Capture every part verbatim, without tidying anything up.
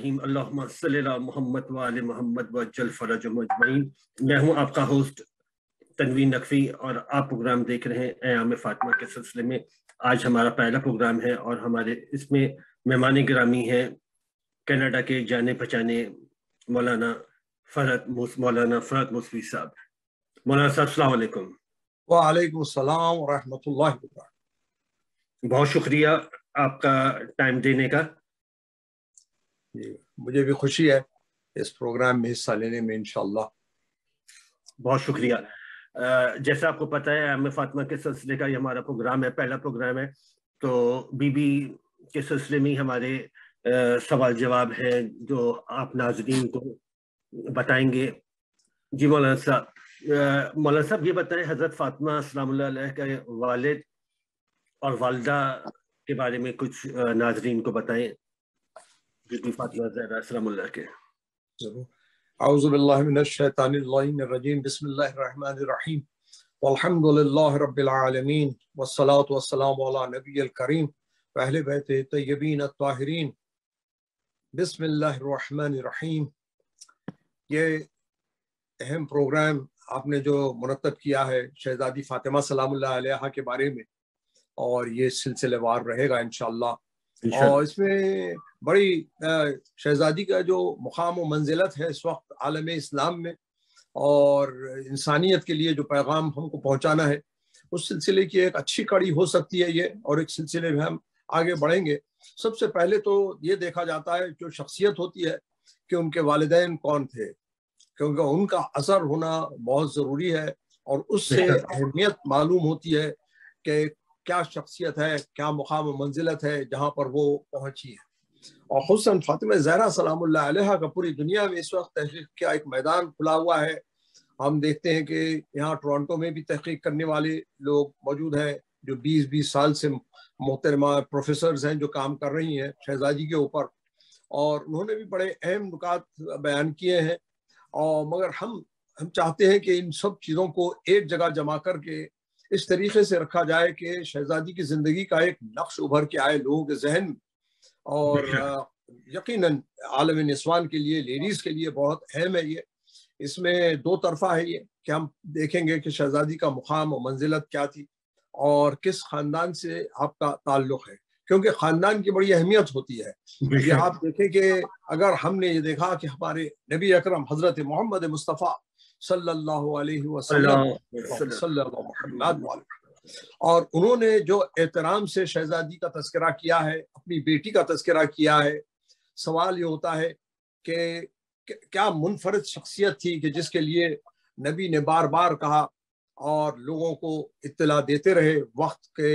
الرحیم اللہم صلی علی محمد وآل محمد وعجل فرجہم اجمعین۔ میں ہوں آپ کا ہوسٹ تنوین نقوی اور آپ پروگرام دیکھ رہے ہیں ایام فاطمہ کے سلسلے میں۔ آج ہمارا پہلا پروگرام ہے اور ہمارے اس میں مہمان گرامی ہیں کینیڈا کے جانے پہچانے مولانا فرحت مولانا فرحت موسوی صاحب۔ مولانا صاحب السلام علیکم۔ وعلیکم السلام ورحمۃ اللہ وبرکاتہ۔ بہت شکریہ آپ کا ٹائم دینے کا۔ جی مجھے بھی خوشی ہے اس پروگرام میں حصہ لینے میں انشاءاللہ۔ بہت شکریہ۔ جیسا آپ کو پتہ ہے ایام فاطمہ کے سلسلے کا یہ ہمارا پروگرام ہے، پہلا پروگرام ہے، تو بی بی کے سلسلے میں ہمارے سوال جواب ہیں جو آپ ناظرین کو بتائیں گے۔ جی مولانا صاحب، مولانا صاحب یہ بتائیں حضرت فاطمہ السلام اللہ علیہ کے والد اور والدہ کے بارے میں کچھ ناظرین کو بتائیں، بی بی فاطمہ زہرا السلام اللہ کے۔ ضرور۔ اعوذ باللہ من الشیطان اللعین الرجیم، بسم اللہ الرحمن الرحیم، والحمد للہ رب العالمین، والصلاة والسلام علی نبی الکریم واہل بیت طیبین الطاہرین۔ بسم اللہ الرحمن الرحیم۔ یہ اہم پروگرام آپ نے جو مرتب کیا ہے شہزادی فاطمہ سلام اللہ علیہا کے بارے میں، اور یہ سلسلے وار رہے گا انشاءاللہ، اور اس میں بڑی شہزادی کا جو مقام و منزلت ہے اس وقت عالم اسلام میں اور انسانیت کے لیے جو پیغام ہم کو پہنچانا ہے، اس سلسلے کی ایک اچھی کڑی ہو سکتی ہے یہ، اور ایک سلسلے میں ہم آگے بڑھیں گے۔ سب سے پہلے تو یہ دیکھا جاتا ہے جو شخصیت ہوتی ہے کہ ان کے والدین کون تھے، کیونکہ ان کا اثر ہونا بہت ضروری ہے، اور اس سے اہمیت معلوم ہوتی ہے کہ کیا شخصیت ہے، کیا مقام و منزلت ہے جہاں پر وہ پہنچی ہے۔ اور خصوصاً فاطمہ زہرا سلام اللہ علیہا کا پوری دنیا میں اس وقت تحقیق کا ایک میدان کھلا ہوا ہے۔ ہم دیکھتے ہیں کہ یہاں ٹورانٹو میں بھی تحقیق کرنے والے لوگ موجود ہیں جو بیس بیس سال سے محترمہ پروفیسرز ہیں جو کام کر رہی ہیں شہزادی کے اوپر، اور انہوں نے بھی بڑے اہم نکات بیان کیے ہیں۔ اور مگر ہم ہم چاہتے ہیں کہ ان سب چیزوں کو ایک جگہ جمع کر کے اس طریقے سے رکھا جائے کہ شہزادی کی زندگی کا ایک نقش ابھر کے آئے لوگوں کے ذہن میں، اور یقیناً عالم نسوان کے لیے، لیڈیز کے لیے بہت اہم ہے یہ۔ اس میں دو طرفہ ہے یہ کہ ہم دیکھیں گے کہ شہزادی کا مقام و منزلت کیا تھی اور کس خاندان سے آپ کا تعلق ہے، کیونکہ خاندان کی بڑی اہمیت ہوتی ہے۔ یہ آپ دیکھیں کہ اگر ہم نے یہ دیکھا کہ ہمارے نبی اکرم حضرت محمد مصطفیٰ صلی اللہ علیہ وسلم صلی اللہ محمد اور انہوں نے جو احترام سے شہزادی کا تذکرہ کیا ہے، اپنی بیٹی کا تذکرہ کیا ہے، سوال یہ ہوتا ہے کہ کیا منفرد شخصیت تھی کہ جس کے لیے نبی نے بار بار کہا اور لوگوں کو اطلاع دیتے رہے وقت کے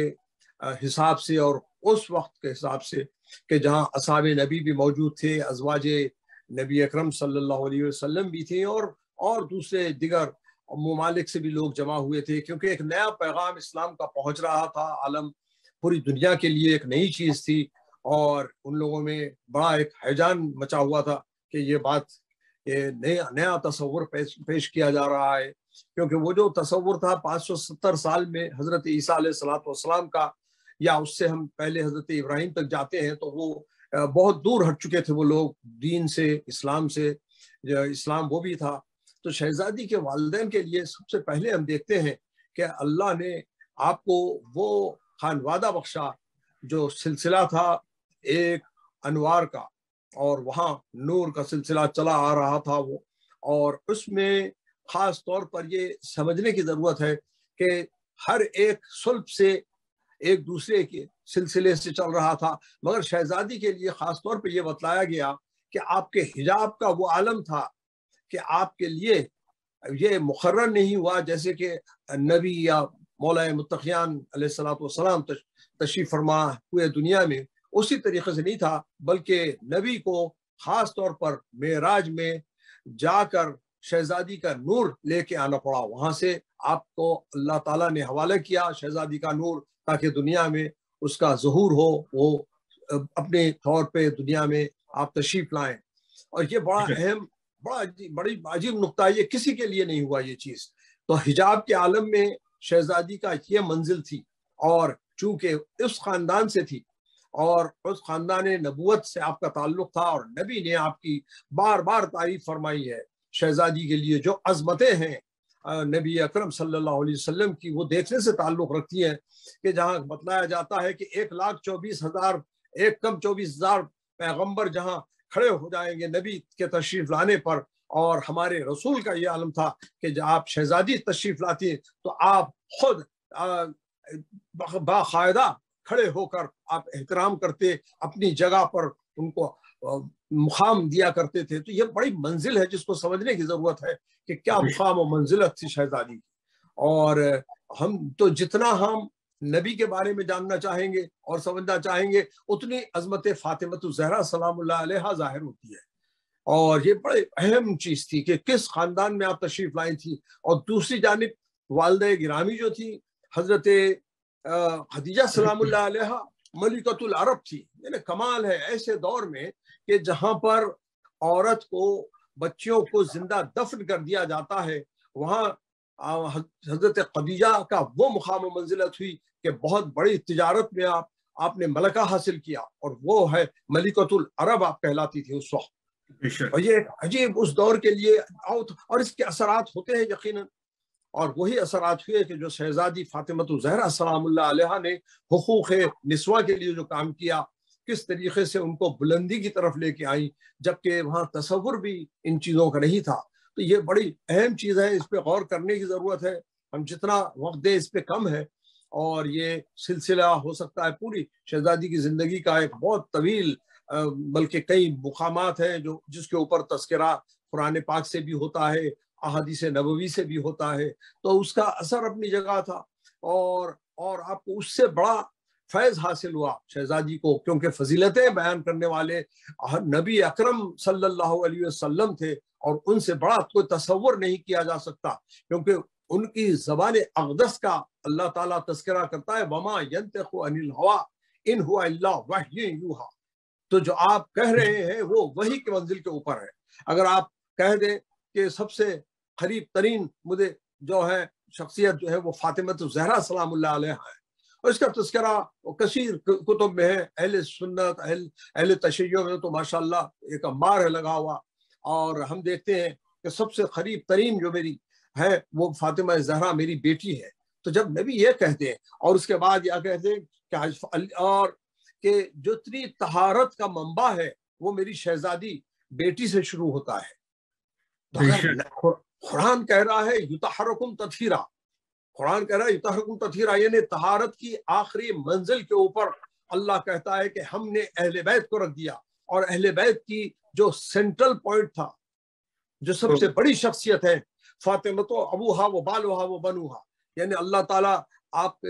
حساب سے اور اس وقت کے حساب سے کہ جہاں اصحاب نبی بھی موجود تھے، ازواج نبی اکرم صلی اللہ علیہ وسلم بھی تھے، اور اور دوسرے دیگر ممالک سے بھی لوگ جمع ہوئے تھے، کیونکہ ایک نیا پیغام اسلام کا پہنچ رہا تھا عالم پوری دنیا کے لیے، ایک نئی چیز تھی، اور ان لوگوں میں بڑا ایک ہیجان مچا ہوا تھا کہ یہ بات یہ نیا نیا تصور پیش, پیش کیا جا رہا ہے، کیونکہ وہ جو تصور تھا پانچ سو ستر سال میں حضرت عیسیٰ علیہ الصلوۃ والسلام کا، یا اس سے ہم پہلے حضرت ابراہیم تک جاتے ہیں تو وہ بہت دور ہٹ چکے تھے وہ لوگ دین سے، اسلام سے، جو اسلام وہ بھی تھا۔ تو شہزادی کے والدین کے لیے سب سے پہلے ہم دیکھتے ہیں کہ اللہ نے آپ کو وہ خانوادہ بخشا جو سلسلہ تھا ایک انوار کا، اور وہاں نور کا سلسلہ چلا آ رہا تھا وہ، اور اس میں خاص طور پر یہ سمجھنے کی ضرورت ہے کہ ہر ایک صلب سے ایک دوسرے کے سلسلے سے چل رہا تھا، مگر شہزادی کے لیے خاص طور پہ یہ بتلایا گیا کہ آپ کے حجاب کا وہ عالم تھا کہ آپ کے لیے یہ مقرر نہیں ہوا جیسے کہ نبی یا مولا متقیان علیہ الصلوۃ والسلام تشریف فرما ہوئے دنیا میں اسی طریقے سے نہیں تھا، بلکہ نبی کو خاص طور پر معراج میں جا کر شہزادی کا نور لے کے آنا پڑا، وہاں سے آپ کو اللہ تعالیٰ نے حوالہ کیا شہزادی کا نور تاکہ دنیا میں اس کا ظہور ہو، وہ اپنے طور پہ دنیا میں آپ تشریف لائیں۔ اور یہ بڑا اہم بڑا بڑی عجیب نقطہ، یہ کسی کے لیے نہیں ہوا یہ چیز۔ تو حجاب کے عالم میں شہزادی کا یہ منزل تھی، اور چونکہ اس خاندان سے تھی اور اس خاندان نبوت سے آپ کا تعلق تھا، اور نبی نے آپ کی بار بار تعریف فرمائی ہے شہزادی کے لیے۔ جو عظمتیں ہیں نبی اکرم صلی اللہ علیہ وسلم کی، وہ دیکھنے سے تعلق رکھتی ہیں کہ جہاں بتلایا جاتا ہے کہ ایک لاکھ چوبیس ہزار ایک کم چوبیس ہزار پیغمبر جہاں کھڑے ہو جائیں گے نبی کے تشریف لانے پر، اور ہمارے رسول کا یہ عالم تھا کہ جب آپ شہزادی تشریف لاتی ہیں تو آپ خود باقاعدہ کھڑے ہو کر آپ احترام کرتے، اپنی جگہ پر ان کو مقام دیا کرتے تھے۔ تو یہ بڑی منزل ہے جس کو سمجھنے کی ضرورت ہے کہ کیا مقام و منزلت تھی شہزادی کی۔ اور ہم تو جتنا ہم نبی کے بارے میں جاننا چاہیں گے اور سمجھنا چاہیں گے، اتنی عظمت فاطمۃ الزہرا سلام اللہ علیہا ظاہر ہوتی ہے۔ اور یہ بڑے اہم چیز تھی کہ کس خاندان میں آپ تشریف لائی تھی۔ اور دوسری جانب والدہ گرامی جو تھی حضرت خدیجہ سلام اللہ علیہا ملکۃ العرب تھی۔ یعنی کمال ہے ایسے دور میں کہ جہاں پر عورت کو بچیوں کو زندہ دفن کر دیا جاتا ہے، وہاں حضرت خدیجہ کا وہ مقام و منزلت ہوئی کہ بہت بڑی تجارت میں آپ آپ نے ملکہ حاصل کیا، اور وہ ہے ملکۃ العرب آپ کہلاتی تھی اس وقت۔ اور یہ عجیب اس دور کے لیے، اور اس کے اثرات ہوتے ہیں یقیناً، اور وہی اثرات ہوئے کہ جو شہزادی فاطمۃ الزہرا سلام اللہ علیہا نے حقوق نسواں کے لیے جو کام کیا، کس طریقے سے ان کو بلندی کی طرف لے کے آئی، جبکہ وہاں تصور بھی ان چیزوں کا نہیں تھا۔ تو یہ بڑی اہم چیز ہے، اس پہ غور کرنے کی ضرورت ہے۔ ہم جتنا وقت دیں اس پہ کم ہے، اور یہ سلسلہ ہو سکتا ہے پوری شہزادی کی زندگی کا ایک بہت طویل، بلکہ کئی مقامات ہیں جو جس کے اوپر تذکرہ قرآن پاک سے بھی ہوتا ہے، احادیث نبوی سے بھی ہوتا ہے۔ تو اس کا اثر اپنی جگہ تھا، اور اور آپ کو اس سے بڑا فیض حاصل ہوا شہزادی کو، کیونکہ فضیلتیں بیان کرنے والے نبی اکرم صلی اللہ علیہ وسلم تھے، اور ان سے بڑا کوئی تصور نہیں کیا جا سکتا، کیونکہ ان کی زبان اقدس کا اللہ تعالیٰ تذکرہ کرتا ہے، وما ينطق عن الهوى ان هو الا وحی یوحی۔ تو جو آپ کہہ رہے ہیں وہ وحی کے منزل کے اوپر ہے۔ اگر آپ کہہ دیں کہ سب سے قریب ترین مجھے جو ہے شخصیت جو ہے وہ فاطمۃ الزہرا سلام اللہ علیہا ہے، اور اس کا تذکرہ کثیر کتب میں ہے، اہل سنت اہل اہل تشیع میں تو ماشاءاللہ ایک انبار ہے لگا ہوا۔ اور ہم دیکھتے ہیں کہ سب سے قریب ترین جو میری ہے وہ فاطمہ زہرا میری بیٹی ہے۔ تو جب نبی یہ کہتے ہیں، اور اس کے بعد یہ کہتے ہیں کہ اور کہ جو اتنی طہارت کا منبع ہے وہ میری شہزادی بیٹی سے شروع ہوتا ہے۔ تو قرآن کہہ رہا ہے یطہرکم تطہیرا، قرآن کہہ رہا ہے یطہرکم تطہیرا، یعنی طہارت کی آخری منزل کے اوپر اللہ کہتا ہے کہ ہم نے اہل بیت کو رکھ دیا، اور اہل بیت کی جو سینٹرل پوائنٹ تھا، جو سب سے بڑی شخصیت ہے، فاطمہ تو ابوہا و بالوہا و بنوہا، یعنی اللہ تعالیٰ آپ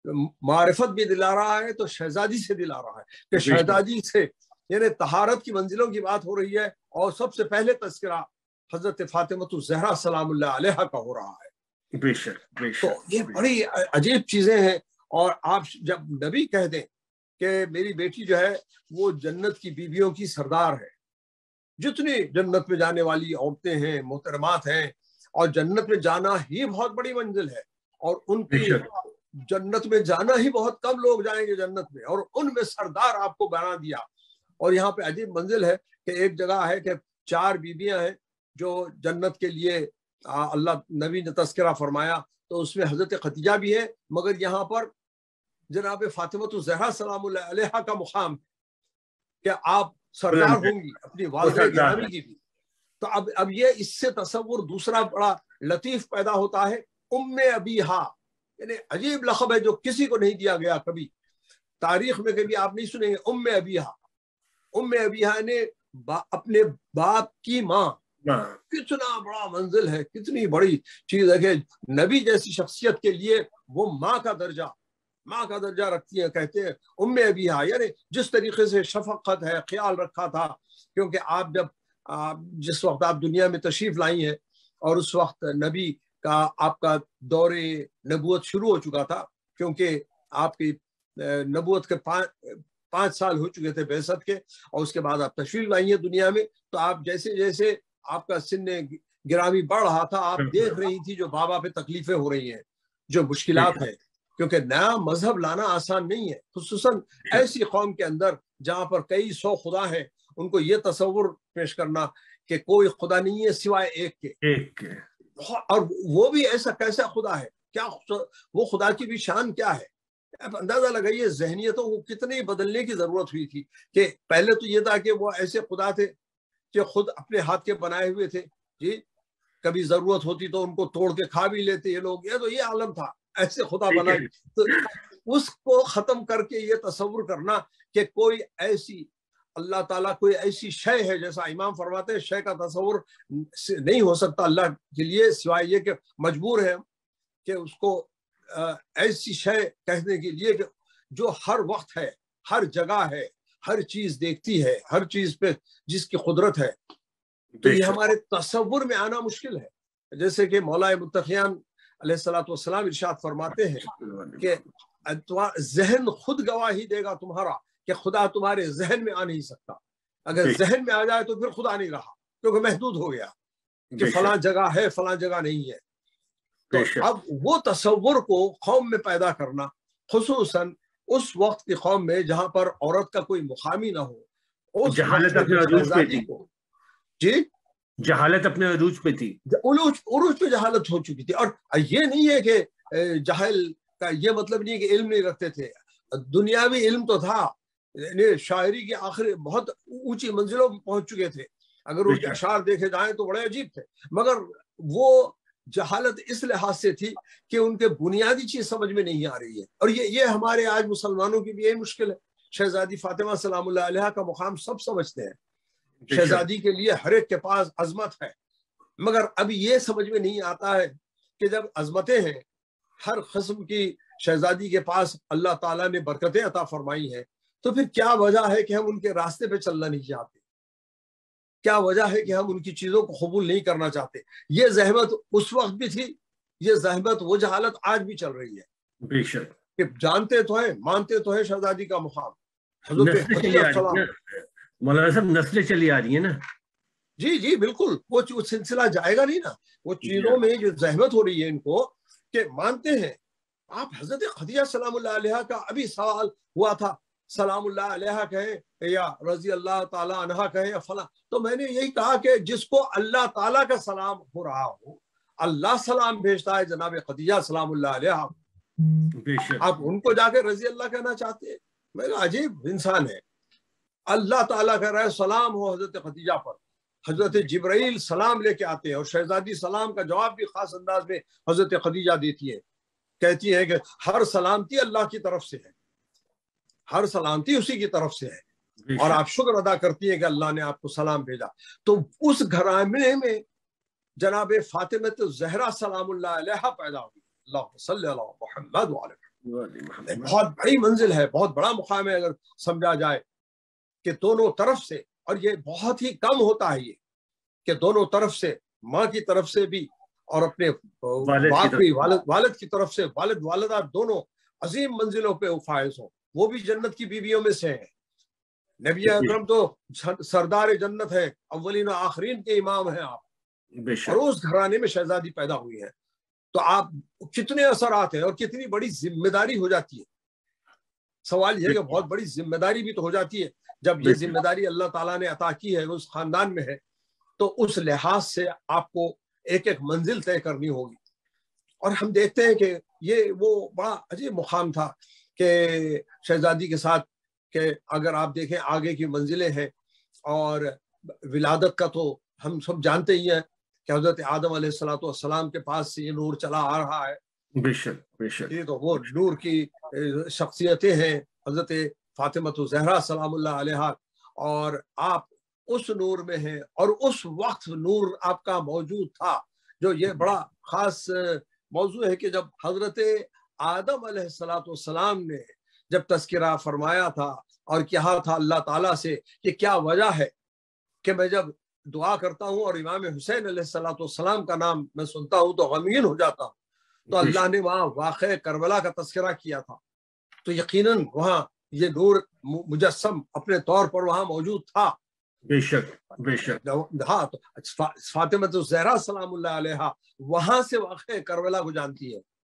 معرفت بھی دلا رہا ہے تو شہزادی سے دلا رہا ہے کہ شہزادی سے، یعنی طہارت کی منزلوں کی بات ہو رہی ہے، اور سب سے پہلے تذکرہ حضرت فاطمۃ الزہرا سلام اللہ علیہا کا ہو رہا ہے۔ بے شک بے شک، تو یہ بڑی عجیب چیزیں ہیں۔ اور آپ جب نبی کہہ دیں کہ میری بیٹی جو ہے وہ جنت کی بیویوں کی سردار ہے، جتنی جنت میں جانے والی عورتیں ہیں محترمات ہیں، اور جنت میں جانا ہی بہت بڑی منزل ہے، اور ان کی جنت میں جانا ہی بہت کم لوگ جائیں گے جنت میں، اور ان میں سردار آپ کو بنا دیا۔ اور یہاں پہ عجیب منزل ہے کہ ایک جگہ ہے کہ چار بیویاں ہیں جو جنت کے لیے اللہ نبی نے تذکرہ فرمایا، تو اس میں حضرت خدیجہ بھی ہے، مگر یہاں پر جناب فاطمۃ الزہرا سلام اللہ علیہا کا مقام ہے کہ آپ سردار ہوں گی اپنی والدہ گرامی کی بھی۔ تو اب اب یہ اس سے تصور دوسرا بڑا لطیف پیدا ہوتا ہے، ام ابیہا، یعنی عجیب لقب ہے جو کسی کو نہیں دیا گیا کبھی تاریخ میں، کبھی آپ نہیں سنیں گے ام ابیہا۔ ام ابیہا نے با اپنے باپ کی ماں، کتنا بڑا منزل ہے، کتنی بڑی چیز ہے کہ نبی جیسی شخصیت کے لیے وہ ماں کا درجہ ماں کا درجہ رکھتی ہیں۔ کہتے ہیں ام ابیہا، یعنی جس طریقے سے شفقت ہے، خیال رکھا تھا، کیونکہ آپ جب جس وقت آپ دنیا میں تشریف لائی ہیں، اور اس وقت نبی کا آپ کا دور نبوت شروع ہو چکا تھا، کیونکہ آپ کی نبوت کے پانچ سال ہو چکے تھے بعثت کے، اور اس کے بعد آپ تشریف لائی ہیں دنیا میں۔ تو آپ جیسے جیسے آپ کا سن گرامی بڑھ رہا تھا، آپ دیکھ رہی تھی جو بابا پہ تکلیفیں ہو رہی ہیں، جو مشکلات ہیں، کیونکہ نیا مذہب لانا آسان نہیں ہے، خصوصاً ایسی قوم کے اندر جہاں پر کئی سو خدا ہیں. ان کو یہ تصور پیش کرنا کہ کوئی خدا نہیں ہے سوائے ایک کے، ایک کے، اور وہ بھی ایسا کیسا خدا ہے، کیا وہ خدا کی بھی شان کیا ہے. اب اندازہ لگائیے ذہنیتوں کو کتنی بدلنے کی ضرورت ہوئی تھی. کہ پہلے تو یہ تھا کہ وہ ایسے خدا تھے کہ خود اپنے ہاتھ کے بنائے ہوئے تھے، جی کبھی ضرورت ہوتی تو ان کو توڑ کے کھا بھی لیتے یہ لوگ. یہ تو یہ عالم تھا، ایسے خدا بنا. تو اس کو ختم کر کے یہ تصور کرنا کہ کوئی ایسی اللہ تعالیٰ کوئی ایسی شے ہے، جیسا امام فرماتے ہیں شے کا تصور نہیں ہو سکتا اللہ کے لیے سوائے یہ کہ مجبور ہے کہ اس کو ایسی شے کہنے کے لیے کہ جو ہر وقت ہے، ہر جگہ ہے، ہر چیز دیکھتی ہے، ہر چیز پہ جس کی قدرت ہے. تو یہ ہمارے تصور میں آنا مشکل ہے. جیسے کہ مولا متقیان علیہ الصلوۃ والسلام ارشاد فرماتے ہیں کہ ذہن خود گواہی دے گا تمہارا کہ خدا تمہارے ذہن میں آ نہیں سکتا. اگر ذہن میں آ جائے تو پھر خدا نہیں رہا، کیونکہ محدود ہو گیا کہ فلاں جگہ ہے فلاں جگہ نہیں ہے. تو اب وہ تصور کو قوم میں پیدا کرنا، خصوصاً اس وقت کی قوم میں جہاں پر عورت کا کوئی مقامی نہ ہو، اس جہالت اپنے عروج پہ تھی. جی جہالت اپنے عروج پہ تھی، عروج عروج پہ جہالت ہو چکی تھی. اور یہ نہیں ہے کہ جاہل کا یہ مطلب نہیں کہ علم نہیں رکھتے تھے، دنیاوی علم تو تھا. یعنی شاعری کے آخر بہت اونچی منزلوں پہ پہنچ چکے تھے. اگر ان کے اشعار دیکھے جائیں تو بڑے عجیب تھے، مگر وہ جہالت اس لحاظ سے تھی کہ ان کے بنیادی چیز سمجھ میں نہیں آ رہی ہے. اور یہ یہ ہمارے آج مسلمانوں کی بھی یہی مشکل ہے. شہزادی فاطمہ سلام اللہ علیہ کا مقام سب سمجھتے ہیں، شہزادی کے لیے ہر ایک کے پاس عظمت ہے، مگر اب یہ سمجھ میں نہیں آتا ہے کہ جب عظمتیں ہیں ہر قسم کی شہزادی کے پاس اللہ تعالیٰ نے برکتیں عطا فرمائی ہیں، تو پھر کیا وجہ ہے کہ ہم ان کے راستے پہ چلنا نہیں چاہتے؟ کیا وجہ ہے کہ ہم ان کی چیزوں کو قبول نہیں کرنا چاہتے؟ یہ زحمت اس وقت بھی تھی، یہ زحمت وہ جہالت آج بھی چل رہی ہے. بے شک کہ جانتے تو ہیں، مانتے تو ہیں شہزادی کا مقام. حضرت مولانا صاحب نسلیں چلی آ رہی ہیں نا. جی جی بالکل، وہ سلسلہ جائے گا نہیں نا. وہ چیزوں میں جو زحمت ہو رہی ہے ان کو کہ مانتے ہیں. آپ حضرت خدیجہ سلام اللہ علیہ کا ابھی سوال ہوا تھا، سلام اللہ علیہ کہیں یا رضی اللہ تعالیٰ عنہ کہیں یا فلاں، تو میں نے یہی کہا کہ جس کو اللہ تعالیٰ کا سلام ہو رہا ہو، اللہ سلام بھیجتا ہے جناب خدیجہ سلام اللہ علیہ. آپ ان کو جا کے رضی اللہ کہنا چاہتے ہیں؟ میں کہا عجیب انسان ہے. اللہ تعالیٰ کہہ رہا ہے سلام ہو حضرت خدیجہ پر. حضرت جبرائیل سلام لے کے آتے ہیں اور شہزادی سلام کا جواب بھی خاص انداز میں حضرت خدیجہ دیتی ہے. کہتی ہے کہ ہر سلامتی اللہ کی طرف سے ہے، ہر سلامتی اسی کی طرف سے ہے، اور آپ شکر ادا کرتی ہیں کہ اللہ نے آپ کو سلام بھیجا. تو اس گھرانے میں جناب فاطمہ الزہرا سلام اللہ علیہ پیدا ہوئی. اللہ صلی اللہ محمد وعلیہ. بہت بڑی منزل ہے، بہت بڑا مقام ہے اگر سمجھا جائے کہ دونوں طرف سے. اور یہ بہت ہی کم ہوتا ہے یہ کہ دونوں طرف سے، ماں کی طرف سے بھی اور اپنے باپ بھی، والد والد کی طرف سے، والد والدہ دونوں عظیم منزلوں پہ فائز ہوں. وہ بھی جنت کی بیویوں میں سے ہیں. نبی اکرم تو سردار جنت ہے، اولین و آخرین کے امام ہیں آپ، اور اس گھرانے میں شہزادی پیدا ہوئی ہے. تو آپ کتنے اثرات ہیں اور کتنی بڑی ذمہ داری ہو جاتی ہے. سوال یہ ہے کہ بہت بڑی ذمہ داری بھی تو ہو جاتی ہے جب یہ ذمہ داری اللہ تعالیٰ نے عطا کی ہے، اس خاندان میں ہے، تو اس لحاظ سے آپ کو ایک ایک منزل طے کرنی ہوگی. اور ہم دیکھتے ہیں کہ یہ وہ بڑا عجیب مقام تھا کہ شہزادی کے ساتھ، کہ اگر آپ دیکھیں آگے کی منزلیں ہیں، اور ولادت کا تو ہم سب جانتے ہی ہیں کہ حضرت آدم علیہ الصلوۃ والسلام کے پاس سے یہ نور چلا آ رہا ہے. بے شک بے شک. یہ تو وہ نور کی شخصیتیں ہیں حضرت فاطمہ الزہرا سلام اللہ علیہ، اور آپ اس نور میں ہیں، اور اس وقت نور آپ کا موجود تھا. جو یہ بڑا خاص موضوع ہے کہ جب حضرت آدم علیہ الصلوۃ والسلام نے جب تذکرہ فرمایا تھا اور کہا تھا اللہ تعالیٰ سے کہ کیا وجہ ہے کہ میں جب دعا کرتا ہوں اور امام حسین علیہ الصلوۃ والسلام کا نام میں سنتا ہوں تو غمگین ہو جاتا ہوں. تو اللہ نے وہاں واقع کربلا کا تذکرہ کیا تھا. تو یقیناً وہاں یہ نور مجسم اپنے طور پر وہاں موجود تھا. بے شک بے شک. ہاں، تو فاطمہ الزہرا سلام اللہ علیہ وہاں سے واقع کربلا کو جانتی ہے.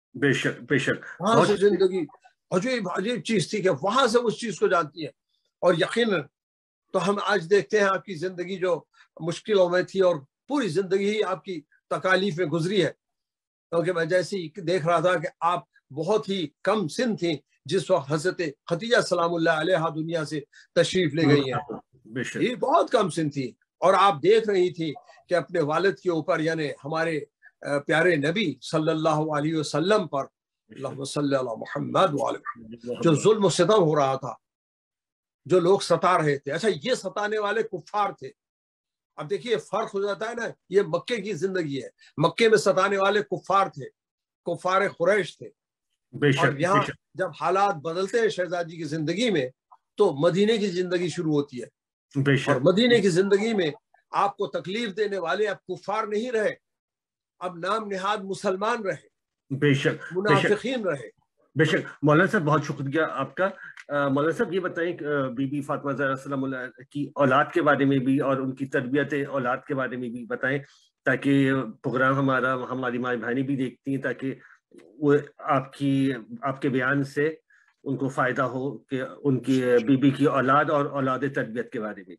بے شک بے شک وہاں سے زندگی عجیب عجیب چیز تھی کہ وہاں سے اس چیز کو جانتی ہے. اور یقیناً تو ہم آج دیکھتے ہیں آپ کی زندگی جو مشکلوں میں تھی اور پوری زندگی ہی آپ کی تکالیف میں گزری ہے. کیونکہ میں جیسے ہی دیکھ رہا تھا کہ آپ بہت ہی کم سن تھیں جس وقت حضرت خدیجہ سلام اللہ علیہا دنیا سے تشریف لے گئی ہیں. بے شک یہ بہت کم سن تھی اور آپ دیکھ رہی تھی کہ اپنے والد کے اوپر یعنی ہمارے پیارے نبی صلی اللہ علیہ وسلم پر اللہم صلی اللہ محمد وعلی محمد جو ظلم و ستم ہو رہا تھا، جو لوگ ستا رہے تھے. اچھا یہ ستانے والے کفار تھے. اب دیکھیے فرق ہو جاتا ہے نا، یہ مکے کی زندگی ہے، مکے میں ستانے والے کفار تھے، کفار قریش تھے. اور یہاں جب حالات بدلتے ہیں شہزادی کی زندگی میں تو مدینے کی زندگی شروع ہوتی ہے. اور مدینے کی زندگی میں آپ کو تکلیف دینے والے اب کفار نہیں رہے، اب نام نہاد مسلمان رہے، بے شک منافقین رہے. بے شک. مولانا صاحب بہت شکریہ آپ کا. مولانا صاحب یہ بتائیں بی بی فاطمہ زہرا سلام اللہ کی اولاد کے بارے میں بھی اور ان کی تربیت اولاد کے بارے میں بھی بتائیں، تاکہ پروگرام ہمارا ہماری ماں بہنیں بھی دیکھتی ہیں، تاکہ وہ آپ کی آپ کے بیان سے ان کو فائدہ ہو کہ ان کی بی بی کی اولاد اور اولاد تربیت کے بارے میں.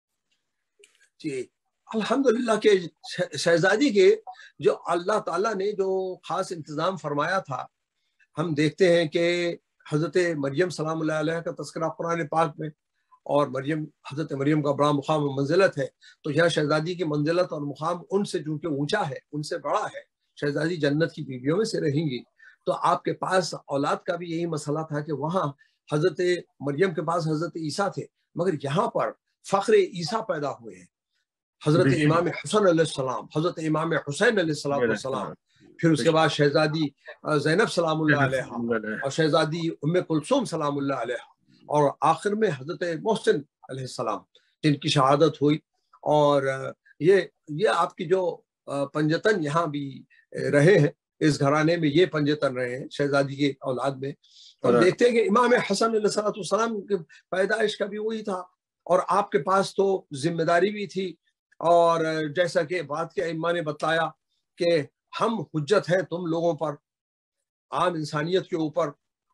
جی الحمدللہ کہ شہزادی کے جو اللہ تعالیٰ نے جو خاص انتظام فرمایا تھا، ہم دیکھتے ہیں کہ حضرت مریم سلام اللہ علیہ کا تذکرہ قرآن پاک میں، اور مریم حضرت مریم کا بڑا مقام و منزلت ہے. تو یہاں شہزادی کی منزلت اور مقام ان سے چونکہ اونچا ہے، ان سے بڑا ہے. شہزادی جنت کی بیویوں میں سے رہیں گی. تو آپ کے پاس اولاد کا بھی یہی مسئلہ تھا کہ وہاں حضرت مریم کے پاس حضرت عیسیٰ تھے، مگر یہاں پر فخر عیسیٰ پیدا ہوئے ہیں. حضرت امام حسن علیہ السلام، حضرت امام حسین علیہ السلام، پھر اس کے بعد شہزادی زینب سلام اللہ علیہ اور شہزادی ام کلثوم سلام اللہ علیہ، اور آخر میں حضرت محسن علیہ السلام جن کی شہادت ہوئی. اور یہ یہ آپ کی جو پنجتن یہاں بھی رہے ہیں، اس گھرانے میں یہ پنجتن رہے ہیں شہزادی کے اولاد میں. ہم دیکھتے ہیں کہ امام حسن علیہ السلام کی پیدائش کا بھی وہی تھا، اور آپ کے پاس تو ذمہ داری بھی تھی. اور جیسا کہ بات کے ائمہ نے بتایا کہ ہم حجت ہیں تم لوگوں پر، عام انسانیت کے اوپر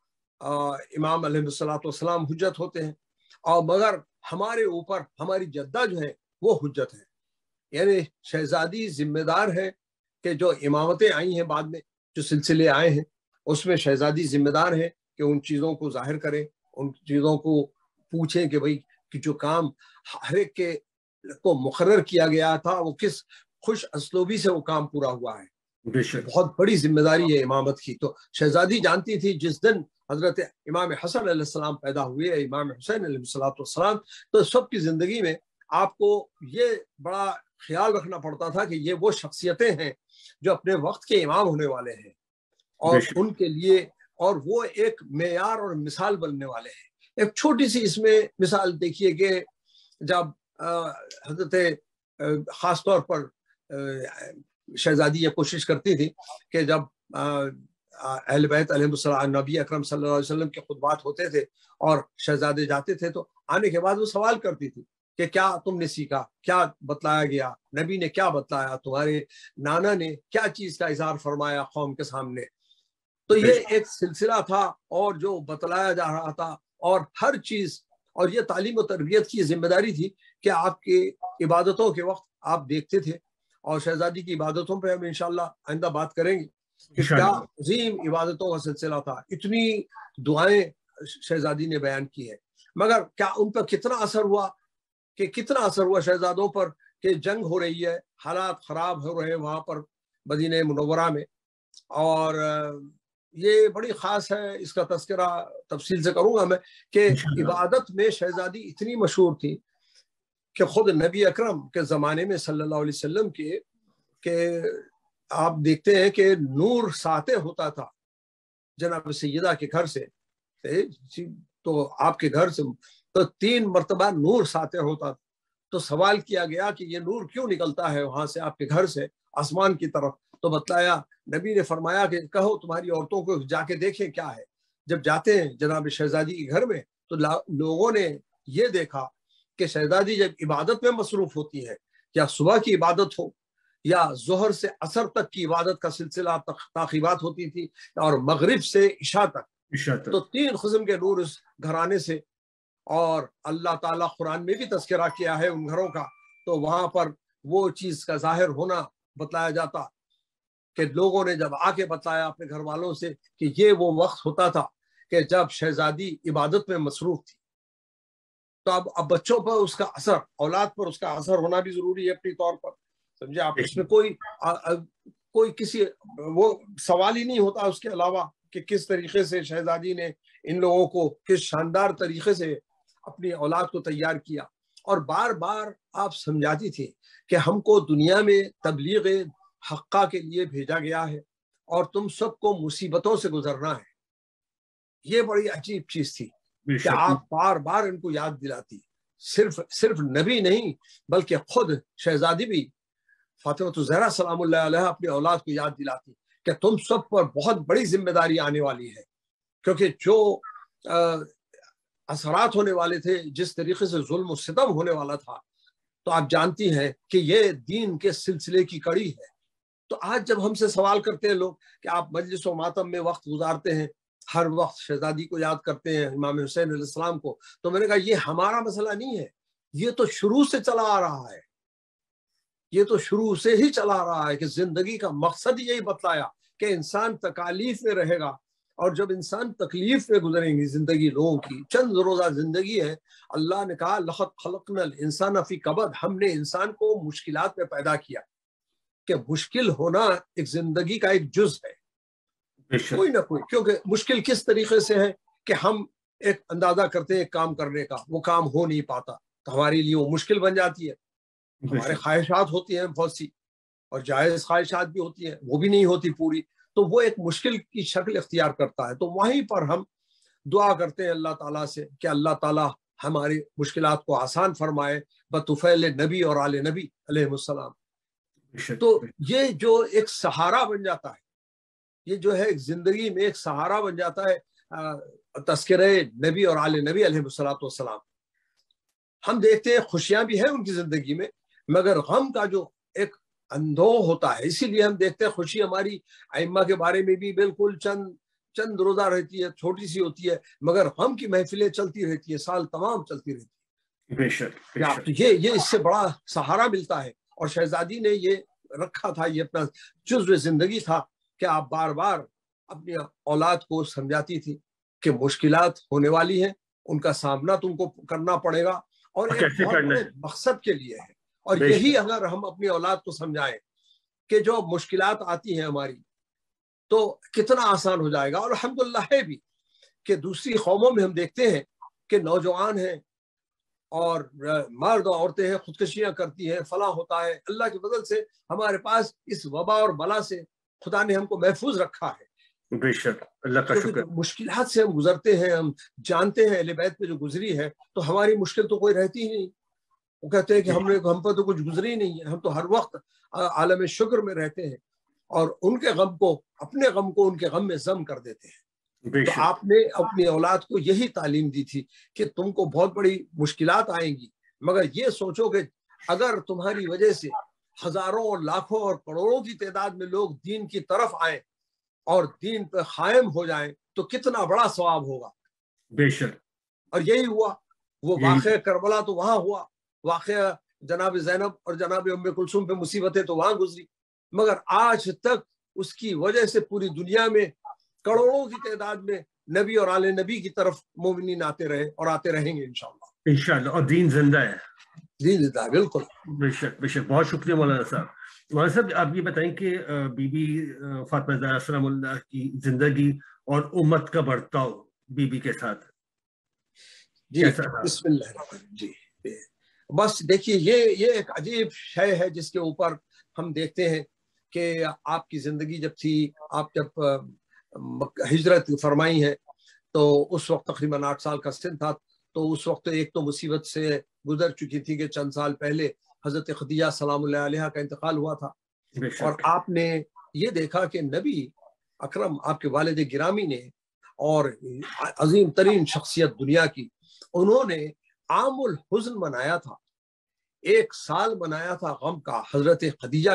امام علیہ الصلوۃ والسلام حجت ہوتے ہیں، اور مگر ہمارے اوپر ہماری جدہ جو ہے وہ حجت ہے. یعنی شہزادی ذمہ دار ہے کہ جو امامتیں آئی ہیں بعد میں، جو سلسلے آئے ہیں، اس میں شہزادی ذمہ دار ہے کہ ان چیزوں کو ظاہر کرے، ان چیزوں کو پوچھیں کہ بھئی کہ جو کام ہر ایک کے کو مقرر کیا گیا تھا وہ کس خوش اسلوبی سے وہ کام پورا ہوا ہے. بہت بڑی ذمہ داری ہے امامت کی. تو شہزادی جانتی تھی جس دن حضرت امام حسن علیہ السلام پیدا ہوئے، امام حسین علیہ السلام، تو سب کی زندگی میں آپ کو یہ بڑا خیال رکھنا پڑتا تھا کہ یہ وہ شخصیتیں ہیں جو اپنے وقت کے امام ہونے والے ہیں، اور ان کے لیے اور وہ ایک معیار اور مثال بننے والے ہیں. ایک چھوٹی سی اس میں مثال دیکھیے کہ جب حضرت خاص طور پر شہزادی یہ کوشش کرتی تھی کہ جب اہل بیت علیہ السلام، نبی اکرم صلی اللہ علیہ وسلم کے خطبات ہوتے تھے اور شہزادے جاتے تھے، تو آنے کے بعد وہ سوال کرتی تھی کہ کیا تم نے سیکھا، کیا بتلایا گیا، نبی نے کیا بتلایا، تمہارے نانا نے کیا چیز کا اظہار فرمایا قوم کے سامنے. تو یہ ایک سلسلہ تھا اور جو بتلایا جا رہا تھا، اور ہر چیز، اور یہ تعلیم و تربیت کی ذمہ داری تھی کہ آپ کے عبادتوں کے وقت آپ دیکھتے تھے. اور شہزادی کی عبادتوں پہ ہم انشاءاللہ آئندہ بات کریں گے کہ کیا عظیم عبادتوں کا سلسلہ تھا، اتنی دعائیں شہزادی نے بیان کی ہیں، مگر کیا ان پر کتنا اثر ہوا، کہ کتنا اثر ہوا شہزادوں پر کہ جنگ ہو رہی ہے، حالات خراب ہو رہے ہیں وہاں پر مدینہ منورہ میں. اور یہ بڑی خاص ہے، اس کا تذکرہ تفصیل سے کروں گا میں، کہ عبادت میں شہزادی اتنی مشہور تھی کہ خود نبی اکرم کے زمانے میں صلی اللہ علیہ وسلم کے کہ آپ دیکھتے ہیں کہ نور ساطع ہوتا تھا جناب سیدہ کے گھر سے، تو آپ کے گھر سے تو تین مرتبہ نور ساطع ہوتا تھا. تو سوال کیا گیا کہ یہ نور کیوں نکلتا ہے وہاں سے آپ کے گھر سے آسمان کی طرف؟ تو بتلایا، نبی نے فرمایا کہ کہو تمہاری عورتوں کو جا کے دیکھیں کیا ہے. جب جاتے ہیں جناب شہزادی کے گھر میں تو لوگوں نے یہ دیکھا کہ شہزادی جب عبادت میں مصروف ہوتی ہے، یا صبح کی عبادت ہو یا ظہر سے عصر تک کی عبادت کا سلسلہ تعقیبات ہوتی تھی، اور مغرب سے عشاء تک، تو تین قسم کے نور اس گھرانے سے. اور اللہ تعالیٰ قرآن میں بھی تذکرہ کیا ہے ان گھروں کا، تو وہاں پر وہ چیز کا ظاہر ہونا بتلایا جاتا کہ لوگوں نے جب آ کے بتایا اپنے گھر والوں سے کہ یہ وہ وقت ہوتا تھا کہ جب شہزادی عبادت میں مصروف تھی. تو اب اب بچوں پر اس کا اثر، اولاد پر اس کا اثر ہونا بھی ضروری ہے اپنی طور پر، سمجھے آپ. اس میں کوئی کوئی کسی وہ سوال ہی نہیں ہوتا اس کے علاوہ کہ کس طریقے سے شہزادی نے ان لوگوں کو کس شاندار طریقے سے اپنی اولاد کو تیار کیا. اور بار بار آپ سمجھاتی تھی کہ ہم کو دنیا میں تبلیغ حقہ کے لیے بھیجا گیا ہے اور تم سب کو مصیبتوں سے گزرنا ہے. یہ بڑی عجیب چیز تھی کہ آپ بار بار ان کو یاد دلاتی. صرف صرف نبی نہیں بلکہ خود شہزادی بھی فاطمہ الزہرا سلام اللہ علیہ اپنی اولاد کو یاد دلاتی کہ تم سب پر بہت بڑی ذمہ داری آنے والی ہے، کیونکہ جو اثرات ہونے والے تھے، جس طریقے سے ظلم و ستم ہونے والا تھا، تو آپ جانتی ہیں کہ یہ دین کے سلسلے کی کڑی ہے. تو آج جب ہم سے سوال کرتے ہیں لوگ کہ آپ مجلس و ماتم میں وقت گزارتے ہیں، ہر وقت شہزادی کو یاد کرتے ہیں، امام حسین علیہ السلام کو، تو میں نے کہا یہ ہمارا مسئلہ نہیں ہے، یہ تو شروع سے چلا آ رہا ہے. یہ تو شروع سے ہی چلا رہا ہے کہ زندگی کا مقصد یہی بتلایا کہ انسان تکالیف میں رہے گا، اور جب انسان تکلیف میں گزریں گی زندگی لوگوں کی، چند روزہ زندگی ہے. اللہ نے کہا لقد خلقنا الانسان فی کبد، ہم نے انسان کو مشکلات میں پیدا کیا، کہ مشکل ہونا ایک زندگی کا ایک جز ہے کوئی نہ کوئی. کیونکہ مشکل کس طریقے سے ہے کہ ہم ایک اندازہ کرتے ہیں ایک کام کرنے کا، وہ کام ہو نہیں پاتا تو ہمارے لیے وہ مشکل بن جاتی ہے. ہمارے خواہشات ہوتی ہیں بہت سی، اور جائز خواہشات بھی ہوتی ہیں، وہ بھی نہیں ہوتی پوری، تو وہ ایک مشکل کی شکل اختیار کرتا ہے. تو وہیں پر ہم دعا کرتے ہیں اللہ تعالیٰ سے کہ اللہ تعالیٰ ہماری مشکلات کو آسان فرمائے بطفیل نبی اور آل نبی علیہ السلام. تو یہ جو ایک سہارا بن جاتا ہے، یہ جو ہے ایک زندگی میں ایک سہارا بن جاتا ہے تذکرہ نبی اور آل نبی علیہ السلام. ہم دیکھتے ہیں خوشیاں بھی ہیں ان کی زندگی میں، مگر غم کا جو ایک اندھو ہوتا ہے. اسی لیے ہم دیکھتے ہیں خوشی ہماری ائمہ کے بارے میں بھی بالکل چند چند روزہ رہتی ہے، چھوٹی سی ہوتی ہے، مگر غم کی محفلیں چلتی رہتی ہے، سال تمام چلتی رہتی ہے. بے شک یہ یہ اس سے بڑا سہارا ملتا ہے. اور شہزادی نے یہ رکھا تھا، یہ اپنا جزو زندگی تھا کہ آپ بار بار اپنی اولاد کو سمجھاتی تھی کہ مشکلات ہونے والی ہیں، ان کا سامنا تم کو کرنا پڑے گا، اور ایک بہت بڑے مقصد کے لیے ہے. اور یہی اگر ہم اپنی اولاد کو سمجھائیں کہ جو مشکلات آتی ہیں ہماری تو کتنا آسان ہو جائے گا. اور الحمدللہ ہے بھی کہ دوسری قوموں میں ہم دیکھتے ہیں کہ نوجوان ہیں اور مرد عورتیں ہیں، خودکشیاں کرتی ہیں، فلاں ہوتا ہے. اللہ کے فضل سے ہمارے پاس اس وبا اور بلا سے خدا نے ہم کو محفوظ رکھا ہے. بے شک اللہ کا شکر. مشکلات سے ہم گزرتے ہیں، ہم جانتے ہیں اہل بیت پہ جو گزری ہے، تو ہماری مشکل تو کوئی رہتی ہی نہیں. وہ کہتے ہیں کہ ہم نے ہم پر تو کچھ گزری نہیں ہے، ہم تو ہر وقت عالم شکر میں رہتے ہیں، اور ان کے غم کو اپنے غم کو ان کے غم میں ضم کر دیتے ہیں. تو آپ نے اپنی اولاد کو یہی تعلیم دی تھی کہ تم کو بہت بڑی مشکلات آئیں گی، مگر یہ سوچو کہ اگر تمہاری وجہ سے ہزاروں اور لاکھوں اور کروڑوں کی تعداد میں لوگ دین کی طرف آئیں اور دین پہ قائم ہو جائیں تو کتنا بڑا ثواب ہوگا. بے شک. اور یہی ہوا. وہ واقعہ کربلا تو وہاں ہوا، واقعہ جناب زینب اور جناب ام کلثوم پہ مصیبتیں تو وہاں گزری، مگر آج تک اس کی وجہ سے پوری دنیا میں کروڑوں کی تعداد میں نبی اور آل نبی کی طرف مومنین آتے رہے اور آتے رہیں گے انشاءاللہ. انشاءاللہ. اور دین زندہ ہے. دین زندہ ہے بالکل. بے شک بے شک. بہت شکریہ مولانا صاحب. مولانا صاحب آپ یہ بتائیں کہ بی بی فاطمہ زہرا سلام اللہ کی زندگی اور امت کا برتاؤ بی بی کے ساتھ. جی بسم اللہ الرحمن الرحیم. جی بس دیکھیے یہ یہ ایک عجیب شے ہے جس کے اوپر ہم دیکھتے ہیں کہ آپ کی زندگی جب تھی، آپ جب ہجرت فرمائی ہے تو اس وقت تقریباً آٹھ سال کا سن تھا. تو اس وقت ایک تو مصیبت سے گزر چکی تھی کہ چند سال پہلے حضرت خدیجہ سلام اللہ علیہ کا انتقال ہوا تھا، اور آپ نے یہ دیکھا کہ نبی اکرم آپ کے والد گرامی نے، اور عظیم ترین شخصیت دنیا کی، انہوں نے عام الحزن منایا تھا، ایک سال منایا تھا غم کا حضرت خدیجہ کا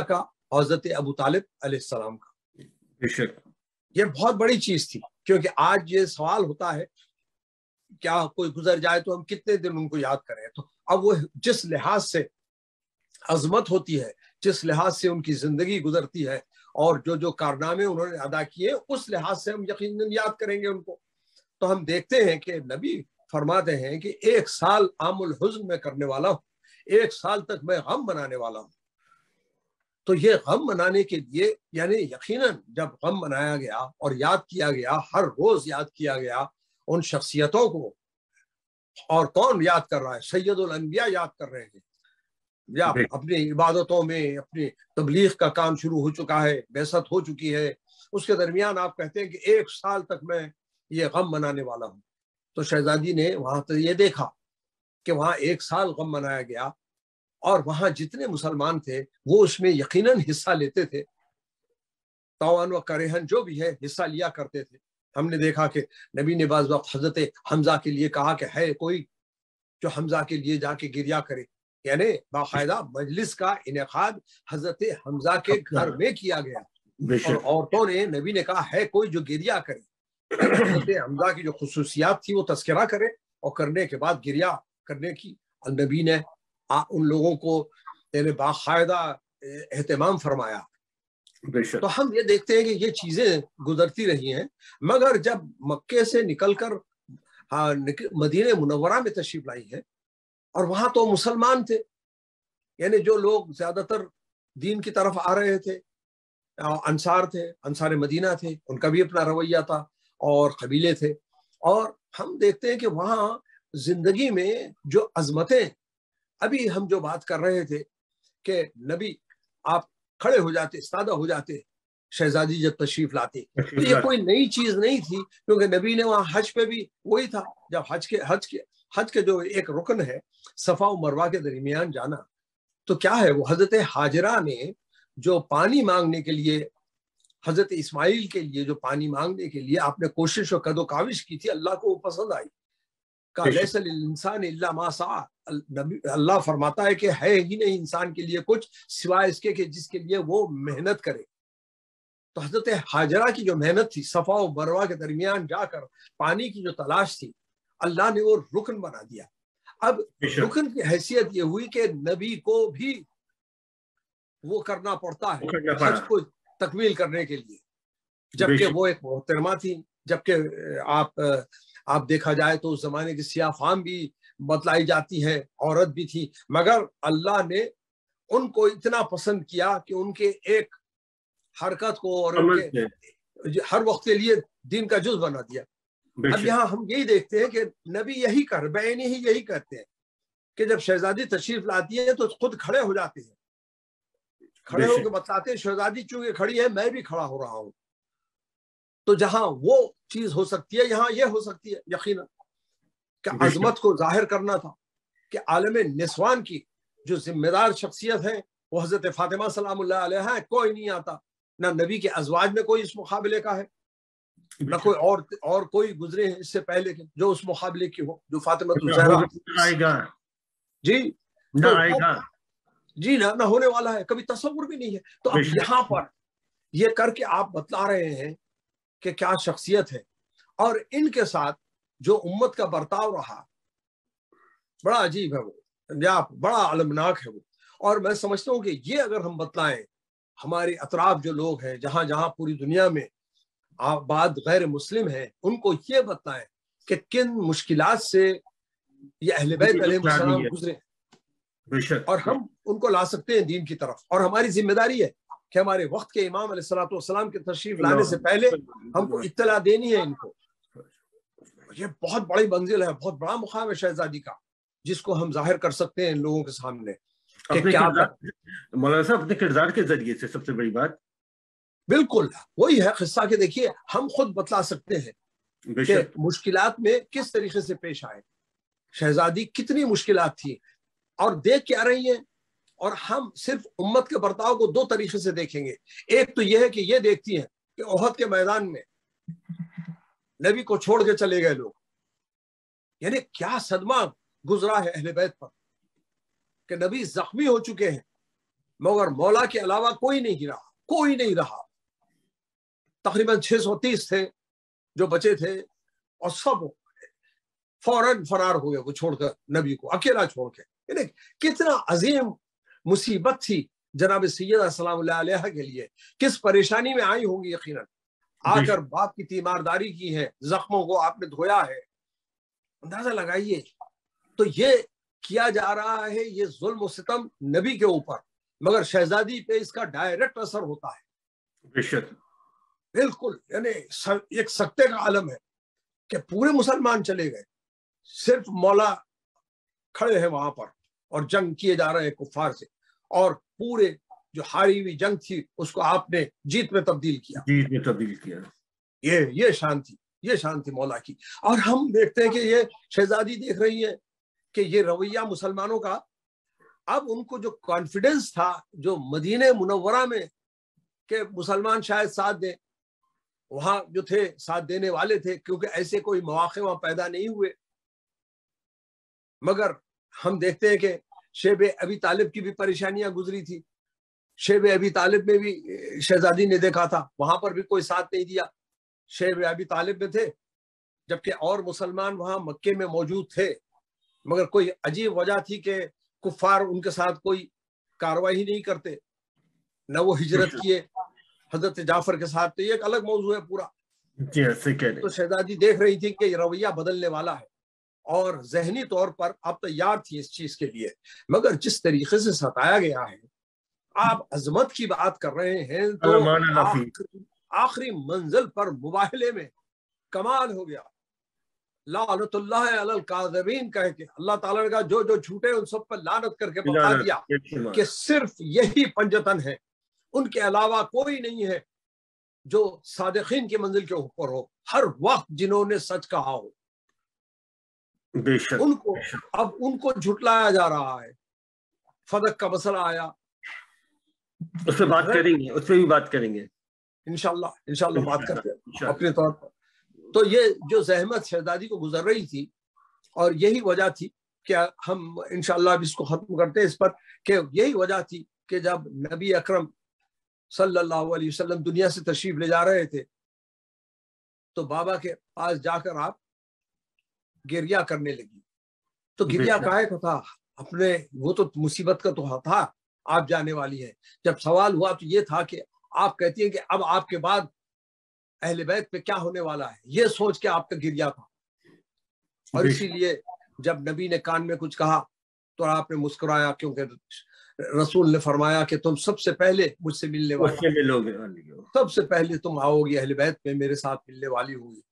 حضرت ابو طالب علیہ السلام کا. یہ بہت بڑی چیز تھی, کیونکہ آج یہ سوال ہوتا ہے کیا کوئی گزر جائے تو ہم کتنے دن ان کو یاد کریں. تو اب وہ جس لحاظ سے عظمت ہوتی ہے, جس لحاظ سے ان کی زندگی گزرتی ہے, اور جو جو کارنامے انہوں نے ادا کیے, اس لحاظ سے ہم یقیناً یاد کریں گے ان کو. تو ہم دیکھتے ہیں کہ نبی فرماتے ہیں کہ ایک سال عام الحزن میں کرنے والا ہوں, ایک سال تک میں غم منانے والا ہوں. تو یہ غم منانے کے لیے یعنی یقیناً جب غم منایا گیا اور یاد کیا گیا, ہر روز یاد کیا گیا ان شخصیتوں کو, اور کون یاد کر رہا ہے؟ سید الانبیاء یاد کر رہے ہیں, یا اپنی عبادتوں میں اپنی تبلیغ کا کام شروع ہو چکا ہے, بعثت ہو چکی ہے, اس کے درمیان آپ کہتے ہیں کہ ایک سال تک میں یہ غم منانے والا ہوں. تو شہزادی نے وہاں تو یہ دیکھا کہ وہاں ایک سال غم منایا گیا, اور وہاں جتنے مسلمان تھے وہ اس میں یقیناً حصہ لیتے تھے, طوعاً و کرہن جو بھی ہے حصہ لیا کرتے تھے. ہم نے دیکھا کہ نبی نے بعض وقت حضرت حمزہ کے لیے کہا کہ ہے کوئی جو حمزہ کے لیے جا کے گریا کرے, یعنی باقاعدہ مجلس کا انعقاد حضرت حمزہ کے گھر میں کیا گیا, اور عورتوں نے نبی نے کہا ہے کوئی جو گریا کرے, یعنی حضرت حمزہ کی جو خصوصیات تھی وہ تذکرہ کرے, اور کرنے کے بعد گریا کرنے کی نبی نے ان لوگوں کو یعنی باقاعدہ اہتمام فرمایا. تو ہم یہ دیکھتے ہیں کہ یہ چیزیں گزرتی رہی ہیں, مگر جب مکے سے نکل کر مدینہ منورہ میں تشریف لائی ہے, اور وہاں تو مسلمان تھے, یعنی جو لوگ زیادہ تر دین کی طرف آ رہے تھے انصار تھے, انصار مدینہ تھے, ان کا بھی اپنا رویہ تھا اور قبیلے تھے. اور ہم دیکھتے ہیں کہ وہاں زندگی میں جو عظمتیں, ابھی ہم جو بات کر رہے تھے کہ نبی آپ کھڑے ہو جاتے, استادہ ہو جاتے شہزادی جب تشریف لاتے, تو یہ کوئی نئی چیز نہیں تھی, کیونکہ نبی نے وہاں حج پہ بھی وہی تھا. جب حج کے حج کے حج کے جو ایک رکن ہے صفا و مروہ کے درمیان جانا, تو کیا ہے وہ حضرت ہاجرہ نے جو پانی مانگنے کے لیے, حضرت اسماعیل کے لیے جو پانی مانگنے کے لیے آپ نے کوشش و قد و کاوش کی تھی, اللہ کو وہ پسند آئی. کہ لیس للانسان الا ما سعى, اللہ فرماتا ہے کہ ہے ہی نہیں انسان کے لیے کچھ سوائے اس کے کہ جس کے لیے وہ محنت کرے. تو حضرت ہاجرہ کی جو محنت تھی صفا و مروہ کے درمیان جا کر پانی کی جو تلاش تھی, اللہ نے وہ رکن بنا دیا. اب رکن کی حیثیت یہ ہوئی کہ نبی کو بھی وہ کرنا پڑتا ہے حج کو تکمیل کرنے کے لیے, جبکہ وہ ایک محترمہ تھی. جبکہ آپ آپ دیکھا جائے تو اس زمانے کی سیاہ فام بھی بتلائی جاتی ہے, عورت بھی تھی, مگر اللہ نے ان کو اتنا پسند کیا کہ ان کے ایک حرکت کو اور ان کے ہر وقت کے لیے دین کا جز بنا دیا. اب یہاں ہم یہی دیکھتے ہیں کہ نبی یہی کر بہنی ہی یہی کرتے ہیں کہ جب شہزادی تشریف لاتی ہے تو خود کھڑے ہو جاتے ہیں, کھڑے ہو کے بتاتے ہیں شہزادی چونکہ کھڑی ہے میں بھی کھڑا ہو رہا ہوں. تو جہاں وہ چیز ہو سکتی ہے یہاں یہ ہو سکتی ہے یقیناً. کہ عظمت کو ظاہر کرنا تھا کہ عالم نسوان کی جو ذمہ دار شخصیت ہے وہ حضرت فاطمہ سلام اللہ علیہ ہے, کوئی نہیں آتا. نہ نبی کے ازواج میں کوئی اس مقابلے کا ہے, نہ کوئی اور اور کوئی گزرے ہیں اس سے پہلے کے جو اس مقابلے کی ہو, جو فاطمہ الزہرا جی جی نہ نہ ہونے والا ہے, کبھی تصور بھی نہیں ہے. تو اب یہاں پر یہ کر کے آپ بتلا رہے ہیں کہ کیا شخصیت ہے, اور ان کے ساتھ جو امت کا برتاؤ رہا بڑا عجیب ہے, وہ یا بڑا المناک ہے وہ. اور میں سمجھتا ہوں کہ یہ اگر ہم بتلائیں ہمارے اطراف جو لوگ ہیں جہاں جہاں پوری دنیا میں آباد غیر مسلم ہیں, ان کو یہ بتلائیں کہ کن مشکلات سے یہ اہل بیت علیہ السلام گزرے, اور ہم ان کو لا سکتے ہیں دین کی طرف. اور ہماری ذمہ داری ہے کہ ہمارے وقت کے امام علیہ الصلوۃ والسلام کے تشریف لانے سے پہلے ہم کو اطلاع دینی ہے ان کو. یہ بہت بڑی منزل ہے, بہت بڑا مقام ہے شہزادی کا, جس کو ہم ظاہر کر سکتے ہیں ان لوگوں کے سامنے. مولانا صاحب اپنے کردار کے ذریعے سے سب سے بڑی بات بالکل وہی ہے قصہ کہ دیکھیے ہم خود بتلا سکتے ہیں کہ مشکلات میں کس طریقے سے پیش آئے. شہزادی کتنی مشکلات تھی اور دیکھ کے آ رہی ہیں, اور ہم صرف امت کے برتاؤ کو دو طریقے سے دیکھیں گے. ایک تو یہ ہے کہ یہ دیکھتی ہیں کہ احد کے میدان میں نبی کو چھوڑ کے چلے گئے لوگ, یعنی کیا صدمہ گزرا ہے اہل بیت پر کہ نبی زخمی ہو چکے ہیں, मगर मौला के अलावा कोई नहीं रहा, कोई नहीं रहा। तकरीबन छह सौ तीस थे जो बचे थे और सब फौरन फरार हो गए वो छोड़कर, नबी को अकेला छोड़ के। कितना अजीम मुसीबत थी जनाब सैयदा सलामुल्लाह अलैहा के लिए, किस परेशानी में आई होंगी यकीनन। आकर बाप की तीमारदारी की है, जख्मों को आपने धोया है, अंदाजा लगाइए। तो ये किया जा रहा है, ये जुल्म सितम नबी के ऊपर, मगर शहजादी पे इसका डायरेक्ट असर होता है। बेशक, बिल्कुल, यानी एक सख्ते का आलम है कि पूरे मुसलमान चले गए, सिर्फ मौला खड़े हैं वहां पर और जंग किए जा रहे हैं कुफार से, और पूरे जो हारी हुई जंग थी उसको आपने जीत में तब्दील किया, जीत में तब्दील किया। ये ये शांति, ये शांति मौला की। और हम देखते हैं कि ये शहजादी देख रही है कि ये रवैया मुसलमानों का, अब उनको जो कॉन्फिडेंस था जो मदीने मुनव्वरा में के मुसलमान शायद साथ दें, वहां जो थे साथ देने वाले थे, क्योंकि ऐसे कोई मौके वहां पैदा नहीं हुए। मगर हम देखते हैं कि शेब अबी तालिब की भी परेशानियां गुजरी थी। शेब अबी तालिब में भी शहजादी ने देखा था, वहां पर भी कोई साथ नहीं दिया। शेब अबी तालिब में थे जबकि और मुसलमान वहां मक्के में मौजूद थे, मगर कोई अजीब वजह थी कि कुफार उनके साथ कोई कार्रवाई नहीं करते, न वो हिजरत किए हजरत जाफर के साथ। तो ये एक अलग मौजू है पूरा। तो शहजादी देख रही थी कि रवैया बदलने वाला है और जहनी तौर पर आप तैयार थी इस चीज के लिए। मगर जिस तरीके से सताया गया है, आप अजमत की बात कर रहे हैं, तो आखिरी मंजिल पर मुबाहले में कमाल हो गया। लानतुल्लाह अलल काज़िबीन कह के अल्लाह ताला ने कहा जो जो झूठे उन सब पर लानत करके बता दिया कि सिर्फ यही पंजतन है, उनके अलावा कोई नहीं है जो सादिकीन की मंजिल के ऊपर हो, हर वक्त जिन्होंने सच कहा हो। बेशक, उनको अब उनको झुटलाया जा रहा है। फदक का मसला आया, उस पर बात करेंगे, उस पर भी बात करेंगे इंशाल्लाह, इंशाल्लाह बात करते हैं अपने तौर पर। तो ये जो जहमत शहजादी को गुजर रही थी, और यही वजह थी कि हम इंशाल्लाह इसको खत्म करते हैं इस पर, कि यही वजह थी कि जब नबी अकरम सल्लल्लाहु अलैहि वसल्लम दुनिया से तशरीफ ले जा रहे थे, तो बाबा के पास जाकर आप गिरिया करने लगी। तो गिरिया काहे का था? अपने, वो तो मुसीबत का तो था, आप जाने वाली है। जब सवाल हुआ तो ये था कि आप कहती हैं कि अब आपके बाद अहले बैत पे क्या होने वाला है, ये सोच के आपका गिरिया था। और इसीलिए जब नबी ने कान में कुछ कहा तो आपने मुस्कुराया, क्योंकि रसूल ने फरमाया कि तुम सबसे पहले मुझसे मिलने वाली हो, सबसे पहले तुम आओगी अहले बैत में, मेरे साथ मिलने वाली होगी।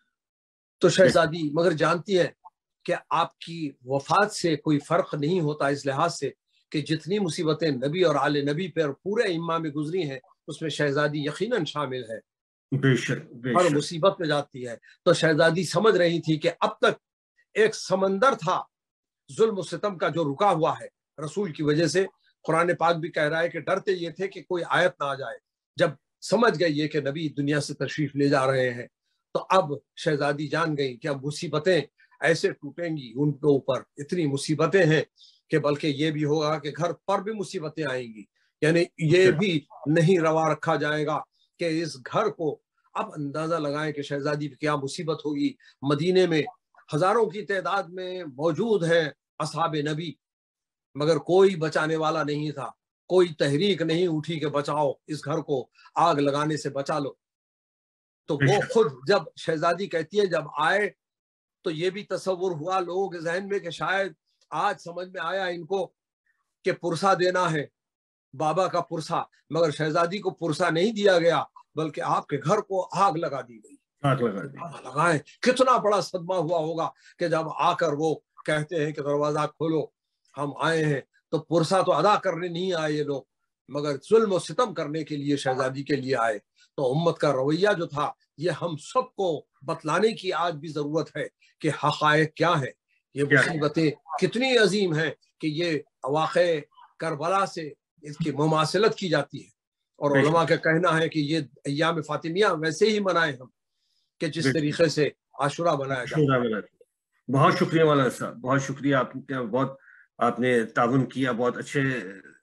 तो शहजादी मगर जानती है कि आपकी वफात से कोई फर्क नहीं होता, इस लिहाज से कि जितनी मुसीबतें नबी और आले नबी पर पूरे इम्मा में गुजरी हैं, उसमें शहजादी यकीनन शामिल है। बेशक, बेशक। हर मुसीबत में जाती है। तो शहजादी समझ रही थी कि अब तक एक समंदर था जुल्म सितम का जो रुका हुआ है रसूल की वजह से। कुरान पाक भी कह रहा है कि डरते ये थे कि कोई आयत ना आ जाए। जब समझ गई ये कि नबी दुनिया से तशरीफ ले जा रहे हैं, तो अब शहजादी जान गई कि अब मुसीबतें ऐसे टूटेंगी उनके ऊपर, इतनी मुसीबतें हैं कि बल्कि ये भी होगा कि घर पर भी मुसीबतें आएंगी। यानी ये भी नहीं रवा रखा जाएगा कि इस घर को, अब अंदाजा लगाएं कि शहजादी पे क्या मुसीबत होगी। मदीने में हजारों की तादाद में मौजूद है असहाबे नबी, मगर कोई बचाने वाला नहीं था, कोई तहरीक नहीं उठी कि बचाओ इस घर को, आग लगाने से बचा लो। तो वो खुद जब शहजादी कहती है जब आए, तो ये भी तस्वुर हुआ लोगों के जहन में कि शायद आज समझ में आया इनको कि पुरसा देना है, बाबा का पुरसा। मगर शहजादी को पुरसा नहीं दिया गया, बल्कि आपके घर को आग लगा दी गई। आग लगा दी। लगाए, कितना बड़ा सदमा हुआ होगा कि जब आकर वो कहते हैं कि दरवाजा खोलो, हम आए हैं। तो पुरसा तो अदा करने नहीं आए ये लोग, मगर जुल्म और सितम करने के लिए शहजादी के लिए आए। तो उम्मत का रवैया जो था, ये हम सबको बतलाने की आज भी जरूरत है कि हक़ाइक़ क्या है, ये मुसीबतें कितनी अजीम है कि ये वाक़े करबला से इसकी मुमासिलत की जाती है। और उलमा का कहना है कि ये अय्याम फातिमिया वैसे ही मनाए हम कि जिस तरीके से आशुरा मनाया जाता है। बहुत शुक्रिया मौलाना साहब, बहुत शुक्रिया। आपने बहुत आपने ताउन किया, बहुत अच्छे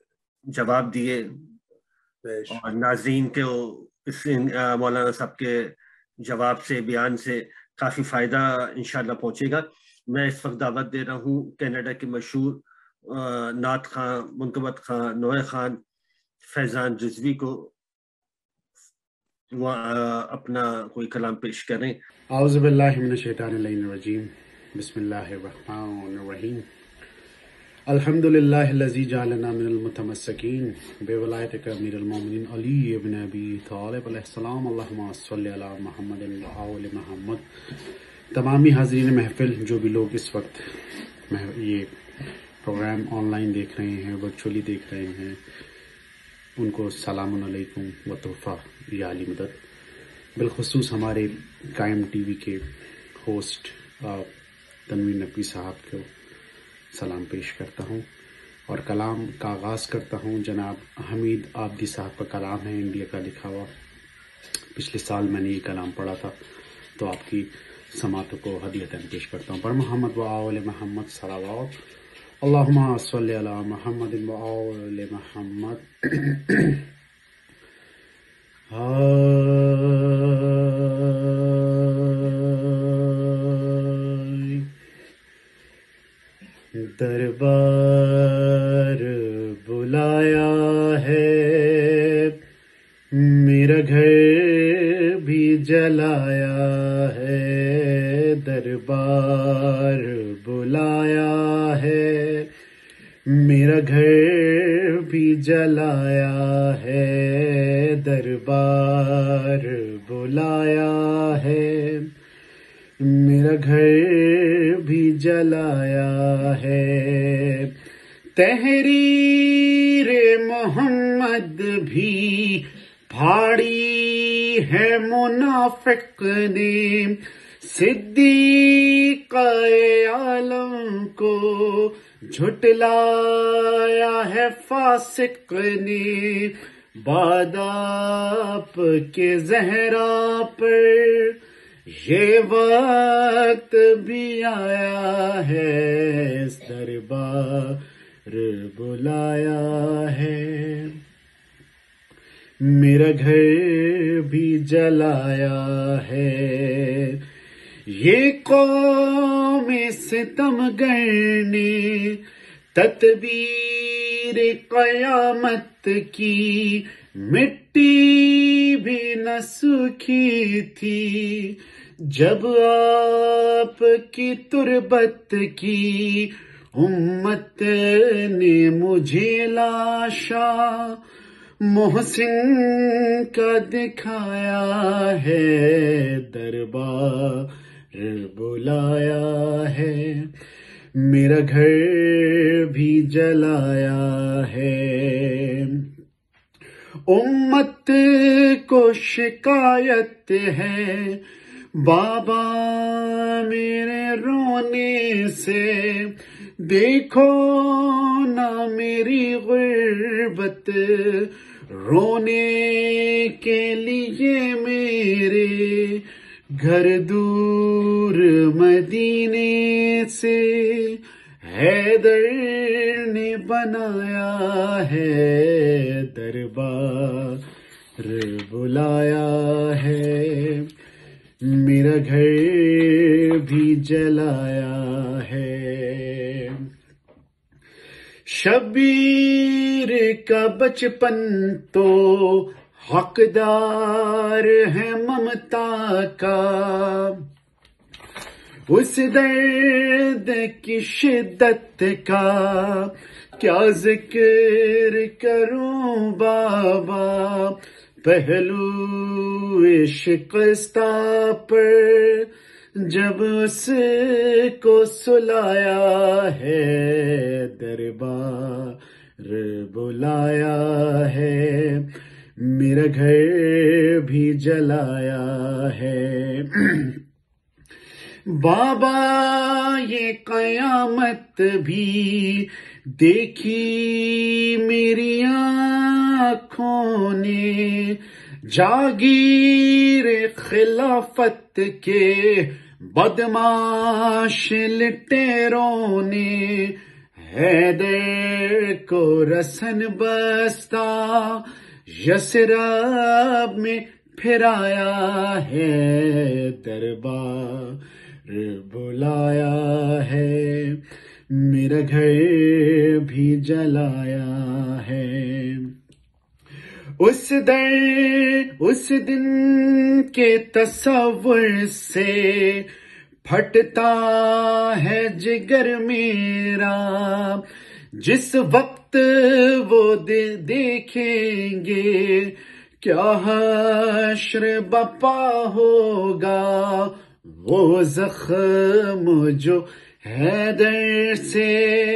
جواب دیے اور ناظرین کے اس مولانا صاحب کے جواب سے بیان سے کافی فائدہ انشاءاللہ پہنچے گا. میں اس وقت دعوت دے رہا ہوں کینیڈا کے مشہور نعت خان منقبت خان نوح خان فیضان رضوی کو، وہ اپنا کوئی کلام پیش کریں. اعوذ باللہ من الشیطان الرجیم، بسم اللہ الرحمن الرحیم. الحمد للہ الذی جعلنا من المتمسکین بولایتک امیر المومنین علی ابن ابی طالب علیہ السلام. اللہم صلی علی محمد و آل محمد. تمامی حاضرین محفل، جو بھی لوگ اس وقت یہ پروگرام آن لائن دیکھ رہے ہیں، ورچولی دیکھ رہے ہیں، ان کو السلام علیکم و تحفہ یا علی مدد. بالخصوص ہمارے قائم ٹی وی کے ہوسٹ تنویر نقوی صاحب کو سلام پیش کرتا ہوں اور کلام کا آغاز کرتا ہوں. جناب حمید آبدی صاحب کا کلام ہے، انڈیا کا لکھا ہوا. پچھلے سال میں نے یہ کلام پڑھا تھا، تو آپ کی سماعتوں کو ہدیتاً پیش کرتا ہوں. پر محمد و آل محمد صلوات. اللہم صلی علی محمد و آل محمد. دربار بلایا ہے، میرا گھر بھی جلایا ہے. دربار بلایا ہے، میرا گھر بھی جلایا ہے. دربار بلایا ہے، میرا گھر بھی جلایا ہے. تحریر محمد بھی پھاڑی ہے منافق نے، صدیق عالم کو جھٹلایا ہے فاسق نے. بعد آپ کے زہرا پر یہ وقت بھی آیا ہے، اس دربار بلایا ہے، میرا گھر بھی جلایا ہے. یہ قوم ستمگر نے تدبیر قیامت کی، مٹی بھی نہ سوکھی تھی جب آپ کی تربت کی. امت نے مجھے لاشا محسن کا دکھایا ہے. دربار بلایا ہے، میرا گھر بھی جلایا ہے. امت کو شکایت ہے بابا میرے رونے سے، دیکھو نہ میری غربت، رونے کے لیے میرے گھر دور مدینے سے حیدر نے بنایا ہے. دربار بلایا ہے، میرا گھر بھی جلایا ہے. شبیر کا بچپن تو حقدار ہے ممتا کا، اس درد کی شدت کا کیا ذکر کروں بابا. پہلو شکستہ پر جب اس کو سلایا ہے، دربار بلایا ہے، میرا گھر بھی جلایا ہے. بابا یہ قیامت بھی دیکھی میری آنکھوں نے، جاگیر خلافت کے بدماش لٹیروں نے حیدر کو رسن بستہ یثرب میں پھرایا ہے، دربار بلایا ہے، میرا گھر بھی جلایا ہے۔ اس در اس دن کے تصور سے پھٹتا ہے جگر میرا، جس وقت وہ دیکھیں گے کیا حشر بپا ہوگا، وہ زخم جو حیدر سے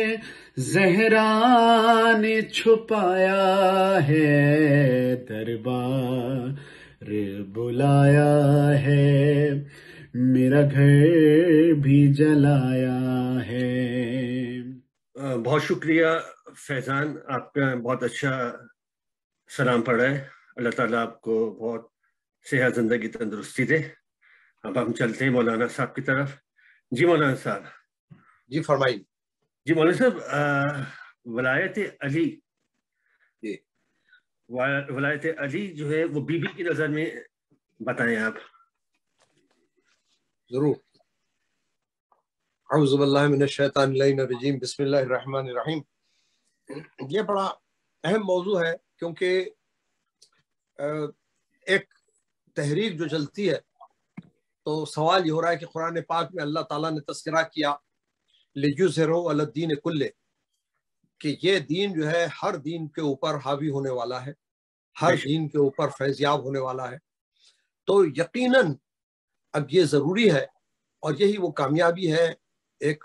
زہرا نے چھپایا ہے، دربار بلایا ہے، میرا گھر بھی جلایا ہے۔ بہت شکریہ فیضان، آپ کا بہت اچھا سلام پڑھا ہے۔ اللہ تعالیٰ آپ کو بہت صحت زندگی تندرستی دے۔ اب ہم چلتے ہیں مولانا صاحب کی طرف۔ جی مولانا صاحب۔ جی فرمائیے۔ جی مولانا صاحب، ولایت علی جی ولایت علی جو ہے وہ بی بی کی نظر میں بتائیں آپ۔ ضرور۔ اعوذ باللہ من الشیطان الرجیم، بسم اللہ الرحمن الرحیم۔ یہ بڑا اہم موضوع ہے، کیونکہ ایک تحریک جو چلتی ہے تو سوال یہ ہو رہا ہے کہ قرآن پاک میں اللہ تعالیٰ نے تذکرہ کیا لِیُظْہِرَهُ عَلَى الدِّینِ کُلِّهِ، کہ یہ دین جو ہے ہر دین کے اوپر حاوی ہونے والا ہے، ہر دین کے اوپر فیضیاب ہونے والا ہے۔ تو یقیناً اب یہ ضروری ہے، اور یہی وہ کامیابی ہے ایک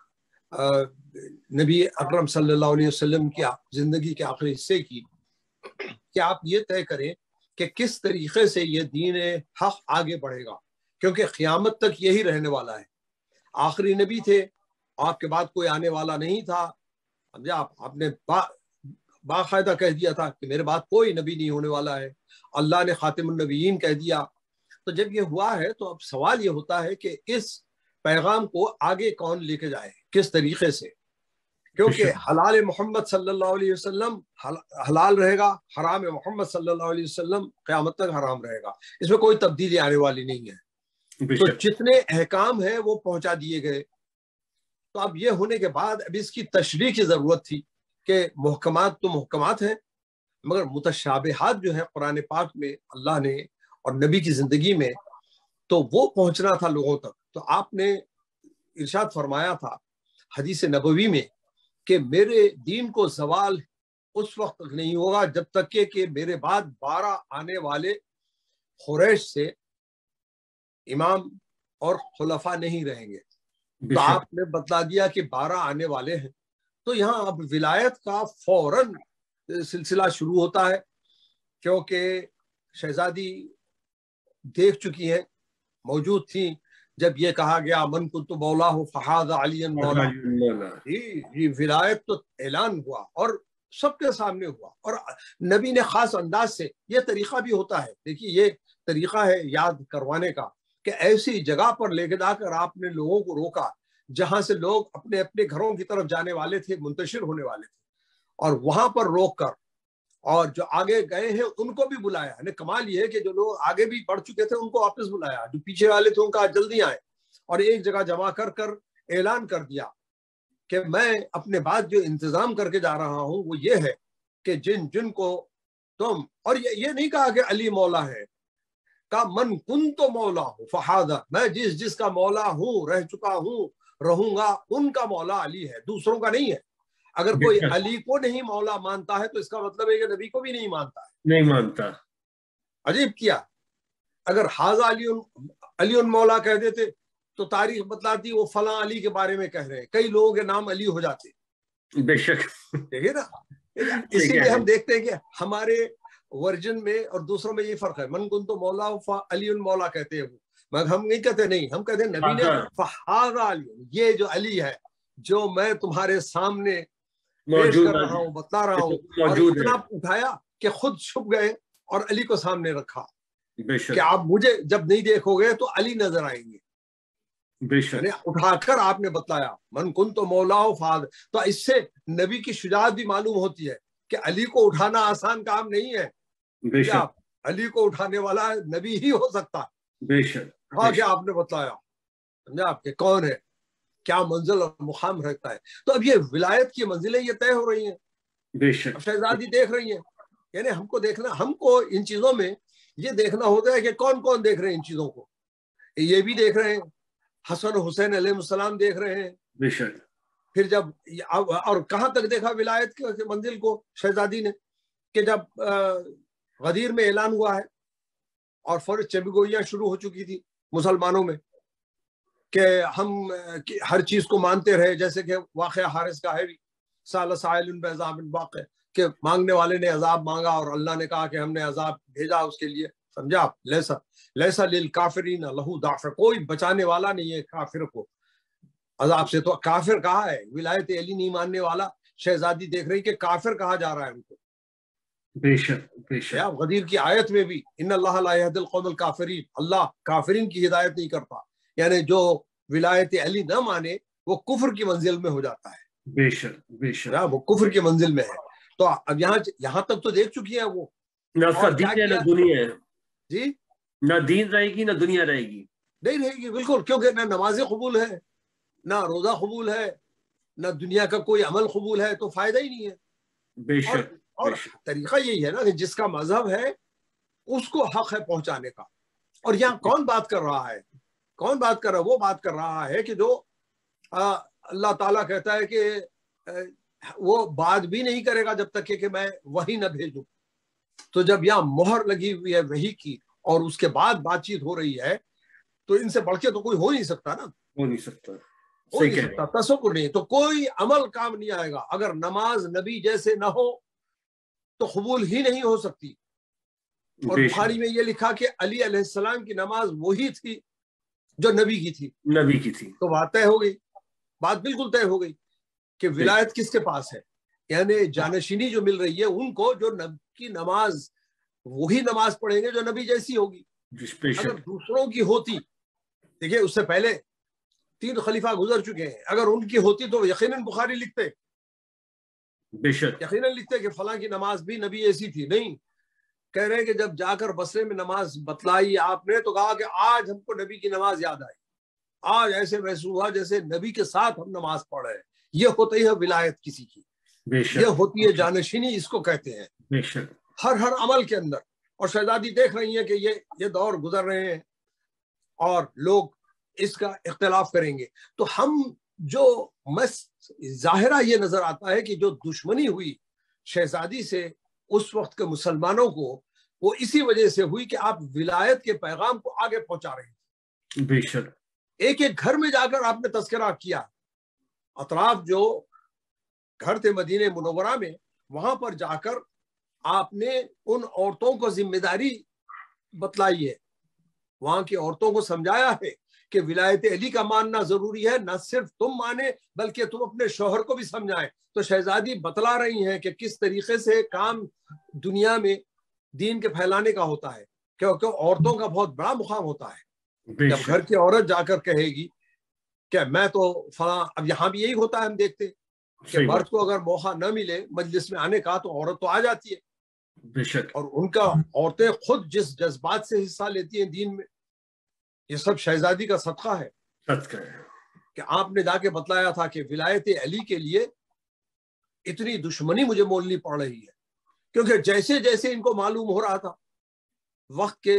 نبی اکرم صلی اللہ علیہ وسلم کی زندگی کے آخری حصے کی، کہ آپ یہ طے کریں کہ کس طریقے سے یہ دین حق آگے بڑھے گا، کیونکہ قیامت تک یہی رہنے والا ہے۔ آخری نبی تھے، آپ کے بعد کوئی آنے والا نہیں تھا۔ آپ آپ نے با باقاعدہ کہہ دیا تھا کہ میرے بعد کوئی نبی نہیں ہونے والا ہے، اللہ نے خاتم النبیین کہہ دیا۔ تو جب یہ ہوا ہے تو اب سوال یہ ہوتا ہے کہ اس پیغام کو آگے کون لے کے جائے، کس طریقے سے، کیونکہ حلال محمد صلی اللہ علیہ وسلم حلال رہے گا، حرام محمد صلی اللہ علیہ وسلم قیامت تک حرام رہے گا، اس میں کوئی تبدیلی آنے والی نہیں ہے۔ تو جتنے احکام ہیں وہ پہنچا دیے گئے۔ تو اب یہ ہونے کے بعد اب اس کی تشریح کی ضرورت تھی کہ محکمات تو محکمات ہیں، مگر متشابہات جو ہیں قرآن پاک میں اللہ نے اور نبی کی زندگی میں، تو وہ پہنچنا تھا لوگوں تک۔ تو آپ نے ارشاد فرمایا تھا حدیث نبوی میں کہ میرے دین کو زوال اس وقت تک نہیں ہوگا جب تک کہ کہ میرے بعد بارہ آنے والے قریش سے امام اور خلفاء نہیں رہیں گے۔ تو آپ نے بتلا دیا کہ بارہ آنے والے ہیں۔ تو یہاں اب ولایت کا فوراً سلسلہ شروع ہوتا ہے، کیونکہ شہزادی دیکھ چکی ہیں، موجود تھیں جب یہ کہا گیا من کنت مولاہ فہذا علی مولا۔ جی جی ولایت تو اعلان ہوا اور سب کے سامنے ہوا، اور نبی نے خاص انداز سے، یہ طریقہ بھی ہوتا ہے، دیکھیے یہ طریقہ ہے یاد کروانے کا، کہ ایسی جگہ پر لے کے جا کر آپ نے لوگوں کو روکا جہاں سے لوگ اپنے اپنے گھروں کی طرف جانے والے تھے، منتشر ہونے والے تھے، اور وہاں پر روک کر، اور جو آگے گئے ہیں ان کو بھی بلایا۔ یعنی کمال یہ ہے کہ جو لوگ آگے بھی بڑھ چکے تھے ان کو واپس بلایا، جو پیچھے والے تھے ان کا جلدی آئے، اور ایک جگہ جمع کر کر اعلان کر دیا کہ میں اپنے بعد جو انتظام کر کے جا رہا ہوں وہ یہ ہے کہ جن جن کو تم، اور یہ نہیں کہا کہ علی مولا ہے، کہا من کنت مولا ہوں فہذا، میں جس جس کا مولا ہوں، رہ چکا ہوں، رہوں گا، ان کا مولا علی ہے، دوسروں کا نہیں ہے۔ اگر کوئی علی کو نہیں مولا مانتا ہے تو اس کا مطلب ہے کہ نبی کو بھی نہیں مانتا ہے، نہیں مانتا۔ عجیب کیا، اگر حاضا علی علی مولا کہہ دیتے تو تاریخ بتلاتی وہ فلاں علی کے بارے میں کہہ رہے ہیں، کئی لوگوں کے نام علی ہو جاتے۔ بے شک، دیکھیے نا، اسی لیے ہم دیکھتے ہیں کہ ہمارے ورژن میں اور دوسروں میں یہ فرق ہے، من کنت مولا علی مولا کہتے ہیں وہ، مگر ہم نہیں کہتے، نہیں، ہم کہتے ہیں نبی نے فہذا علی، یہ جو علی ہے جو میں تمہارے سامنے پیش کر رہا ہوں، بتلا رہا ہوں، اور اتنا اٹھایا کہ خود چھپ گئے اور علی کو سامنے رکھا کہ آپ مجھے جب نہیں دیکھو گے تو علی نظر آئیں گے۔ یعنی اٹھا کر آپ نے بتلایا من کنت مولا فاد. تو اس سے نبی کی شجاعت بھی معلوم ہوتی ہے کہ علی کو اٹھانا آسان کام نہیں ہے. کیا علی کو اٹھانے والا نبی ہی ہو سکتا ہے. بے شک ہاں کہ آپ نے بتلایا سمجھا آپ کے کون ہے, کیا منزل اور مقام رکھتا ہے. تو اب یہ ولایت کی منزلیں یہ طے ہو رہی ہیں. بے شک. اب شہزادی دیکھ رہی ہیں. یعنی ہم کو دیکھنا, ہم کو ان چیزوں میں یہ دیکھنا ہوتا ہے کہ کون کون دیکھ رہے ہیں ان چیزوں کو. یہ بھی دیکھ رہے ہیں, حسن و حسین علیہ السلام دیکھ رہے ہیں. بے شک. پھر جب اور کہاں تک دیکھا ولایت کی منزل کو شہزادی نے, کہ جب غدیر میں اعلان ہوا ہے اور فوراً چمگوئیاں شروع ہو چکی تھی مسلمانوں میں کہ ہم ہر چیز کو مانتے رہے, جیسے کہ واقعہ حارث کا ہے بھی, سال سائل بعذاب واقع, کہ مانگنے والے نے عذاب مانگا اور اللہ نے کہا کہ ہم نے عذاب بھیجا اس کے لیے. سمجھا آپ, لیسا لیسا للکافرین لہو دافع, کوئی بچانے والا نہیں ہے کافر کو عذاب سے. تو کافر کہا ہے, ولایت علی نہیں ماننے والا. شہزادی دیکھ رہی کہ کافر کہا جا رہا ہے ان کو. بے شک بے شک. غدیر کی آیت میں بھی ان اللہ لا یہدی القوم الکافرین, اللہ کافرین کی ہدایت نہیں کرتا. یعنی جو ولایت علی نہ مانے وہ کفر کی منزل میں ہو جاتا ہے. بے شک بے شک. وہ کفر کی منزل میں ہے. تو اب یہاں یہاں تک تو دیکھ چکی ہیں وہ. نہ اس کا دین ہے نہ دنیا ہے. جی, نہ دین رہے گی نہ دنیا رہے گی. نہیں رہے گی بالکل, کیونکہ نہ نمازیں قبول ہے, نہ روزہ قبول ہے, نہ دنیا کا کوئی عمل قبول ہے, تو فائدہ ہی نہیں ہے. بے شک. اور طریقہ یہی ہے نا کہ جس کا مذہب ہے اس کو حق ہے پہنچانے کا. اور یہاں کون بات کر رہا ہے, کون بات کر رہا ہے؟ وہ بات کر رہا ہے کہ جو اللہ تعالیٰ کہتا ہے کہ وہ بات بھی نہیں کرے گا جب تک کہ میں وحی نہ بھیجوں. تو جب یہاں مہر لگی ہوئی ہے وحی کی اور اس کے بعد بات چیت ہو رہی ہے, تو ان سے بڑھ کے تو کوئی ہو نہیں سکتا نا. ہو نہیں سکتا, ہو نہیں سکتا, تصور نہیں. تو کوئی عمل کام نہیں آئے گا اگر نماز نبی جیسے نہ ہو تو قبول ہی نہیں ہو سکتی. اور بخاری میں یہ لکھا کہ علی علیہ السلام کی نماز وہی تھی جو نبی کی تھی. نبی کی تھی. تو بات طے ہو گئی, بات بالکل طے ہو گئی کہ ولایت کس کے پاس ہے. یعنی جانشینی جو مل رہی ہے ان کو جو نبی کی نماز وہی نماز پڑھیں گے جو نبی جیسی ہوگی. اگر دوسروں کی ہوتی, دیکھیے اس سے پہلے تین خلیفہ گزر چکے ہیں, اگر ان کی ہوتی تو یقیناً بخاری لکھتے, بے شک یقیناً لکھتے کہ فلاں کی نماز بھی نبی ایسی تھی. نہیں, کہہ رہے ہیں کہ جب جا کر بصرے میں نماز بتلائی آپ نے تو کہا کہ آج ہم کو نبی کی نماز یاد آئی, آج ایسے محسوس ہوا جیسے نبی کے ساتھ ہم نماز پڑھ رہے ہیں. یہ ہوتی ہے ولایت کسی کی, یہ ہوتی ہے جانشینی, اس کو کہتے ہیں. بے شک. ہر ہر عمل کے اندر. اور شہزادی دیکھ رہی ہیں کہ یہ یہ دور گزر رہے ہیں اور لوگ اس کا اختلاف کریں گے. تو ہم جو مس ظاہرہ یہ نظر آتا ہے کہ جو دشمنی ہوئی شہزادی سے اس وقت کے مسلمانوں کو, وہ اسی وجہ سے ہوئی کہ آپ ولایت کے پیغام کو آگے پہنچا رہے ہیں. بے شک. ایک ایک گھر میں جا کر آپ نے تذکرہ کیا. اطراف جو گھر تھے مدینہ منورہ میں, وہاں پر جا کر آپ نے ان عورتوں کو ذمہ داری بتلائی ہے, وہاں کی عورتوں کو سمجھایا ہے کہ ولایت علی کا ماننا ضروری ہے. نہ صرف تم مانے بلکہ تم اپنے شوہر کو بھی سمجھائیں. تو شہزادی بتلا رہی ہیں کہ کس طریقے سے کام دنیا میں دین کے پھیلانے کا ہوتا ہے, کیونکہ عورتوں کا بہت بڑا مقام ہوتا ہے. جب گھر کی عورت جا کر کہے گی کہ میں تو فلاں, اب یہاں بھی یہی ہوتا ہے, ہم دیکھتے کہ مرد کو اگر موقع نہ ملے مجلس میں آنے کا تو عورت تو آ جاتی ہے. بے شک. اور ان کا عورتیں خود جس جذبات سے حصہ لیتی ہیں دین میں, یہ سب شہزادی کا صدقہ ہے. صدقہ ہے کہ آپ نے جا کے بتلایا تھا کہ ولایت علی کے لیے اتنی دشمنی مجھے مولنی پڑ رہی ہے, کیونکہ جیسے جیسے ان کو معلوم ہو رہا تھا وقت کے,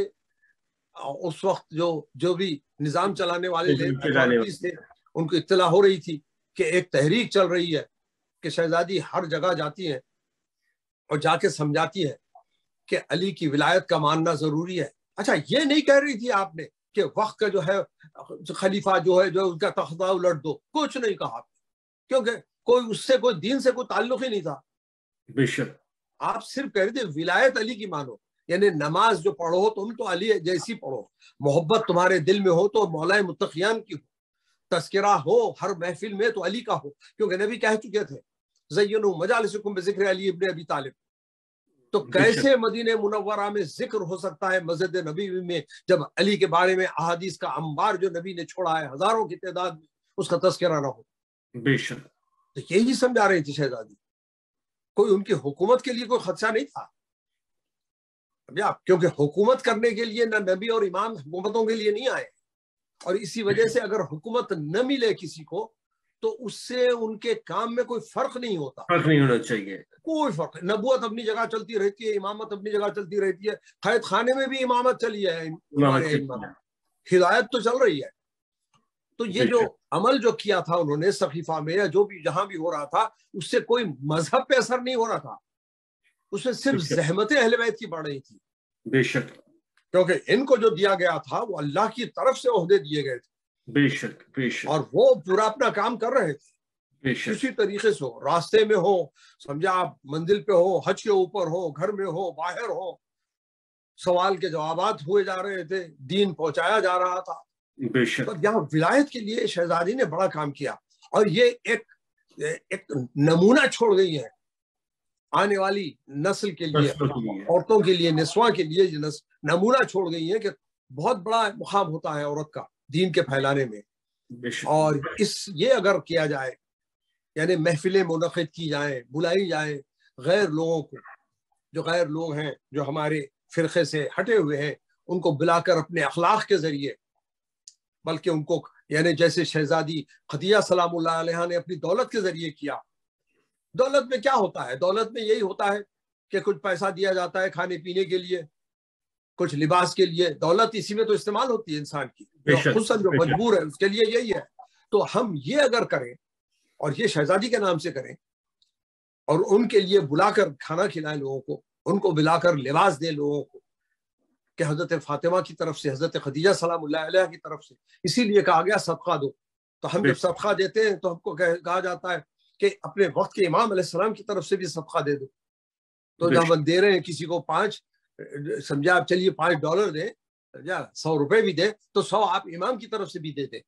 اس وقت جو جو بھی نظام چلانے والے تھے ان کو اطلاع ہو رہی تھی کہ ایک تحریک چل رہی ہے, کہ شہزادی ہر جگہ جاتی ہیں اور جا کے سمجھاتی ہے کہ علی کی ولایت کا ماننا ضروری ہے. اچھا, یہ نہیں کہہ رہی تھی آپ نے کہ وقت کا جو ہے خلیفہ جو ہے جو ان کا تختہ الٹ دو, کچھ نہیں کہا, کیونکہ کوئی اس سے کوئی دین سے کوئی تعلق ہی نہیں تھا. بے شک. آپ صرف کہہ رہے تھے ولایت علی کی مانو, یعنی نماز جو پڑھو تم تو علی جیسی پڑھو, محبت تمہارے دل میں ہو تو مولا متقیان کی ہو, تذکرہ ہو ہر محفل میں تو علی کا ہو, کیونکہ نبی کہہ چکے تھے زینوا مجالسکم بذکر علی ابن ابی طالب. تو کیسے مدینہ منورہ میں ذکر ہو سکتا ہے مسجد نبی میں جب علی کے بارے میں احادیث کا انبار جو نبی نے چھوڑا ہے ہزاروں کی تعداد میں اس کا تذکرہ نہ ہو؟ بے شک. تو یہی سمجھا رہی تھی شہزادی. کوئی ان کی حکومت کے لیے کوئی خدشہ نہیں تھا کیونکہ حکومت کرنے کے لیے نہ نبی اور امام حکومتوں کے لیے نہیں آئے, اور اسی وجہ سے اگر حکومت نہ ملے کسی کو تو اس سے ان کے کام میں کوئی فرق نہیں ہوتا, فرق نہیں ہونا چاہیے, کوئی فرق. نبوت اپنی جگہ چلتی رہتی ہے, امامت اپنی جگہ چلتی رہتی ہے, قید خانے میں بھی امامت چلی ہے, ہدایت تو چل رہی ہے. تو یہ جو عمل جو کیا تھا انہوں نے صحیفہ میں یا جو بھی جہاں بھی ہو رہا تھا اس سے کوئی مذہب پہ اثر نہیں ہو رہا تھا, اس میں صرف زحمت اہل بیت کی بڑھ رہی تھی. بے شک, کیونکہ ان کو جو دیا گیا تھا وہ اللہ کی طرف سے عہدے دیے گئے تھے. بے شک بے شک, اور وہ پورا اپنا کام کر رہے تھے بے شک. اسی طریقے سے ہو, راستے میں ہو, سمجھا آپ منزل پہ ہو, حج کے اوپر ہو, گھر میں ہو, باہر ہو, سوال کے جوابات ہوئے جا رہے تھے, دین پہنچایا جا رہا تھا. بے شک. یہاں ولایت کے لیے شہزادی نے بڑا کام کیا, اور یہ ایک ایک نمونہ چھوڑ گئی ہے آنے والی نسل کے لیے, عورتوں کے لیے, نسواں کے لیے نمونہ چھوڑ گئی ہے کہ بہت بڑا مقام ہوتا ہے عورت کا دین کے پھیلانے میں. اور اس یہ اگر کیا جائے, یعنی محفلیں منعقد کی جائیں, بلائی جائیں غیر لوگوں کو, جو غیر لوگ ہیں جو ہمارے فرقے سے ہٹے ہوئے ہیں, ان کو بلا کر اپنے اخلاق کے ذریعے, بلکہ ان کو یعنی جیسے شہزادی خدیجہ سلام اللہ علیہ نے اپنی دولت کے ذریعے کیا. دولت میں کیا ہوتا ہے؟ دولت میں یہی ہوتا ہے کہ کچھ پیسہ دیا جاتا ہے کھانے پینے کے لیے, کچھ لباس کے لیے. دولت اسی میں تو استعمال ہوتی ہے انسان کی, خصوصاً جو مجبور ہے اس کے لیے یہی ہے. تو ہم یہ اگر کریں اور یہ شہزادی کے نام سے کریں اور ان کے لیے بلا کر کھانا کھلائیں لوگوں کو, ان کو بلا کر لباس دیں لوگوں کو, کہ حضرت فاطمہ کی طرف سے, حضرت خدیجہ سلام اللہ علیہ کی طرف سے, اسی لیے کہا گیا صدقہ دو. تو ہم جب صدقہ دیتے ہیں تو ہم کو کہا جاتا ہے کہ اپنے وقت کے امام علیہ السلام کی طرف سے بھی صدقہ دے دو. تو جب ہم دے رہے ہیں کسی کو پانچ, سمجھا آپ چلیے پانچ ڈالر دیں, سمجھا سو روپے بھی دیں, تو سو آپ امام کی طرف سے بھی دے دیں.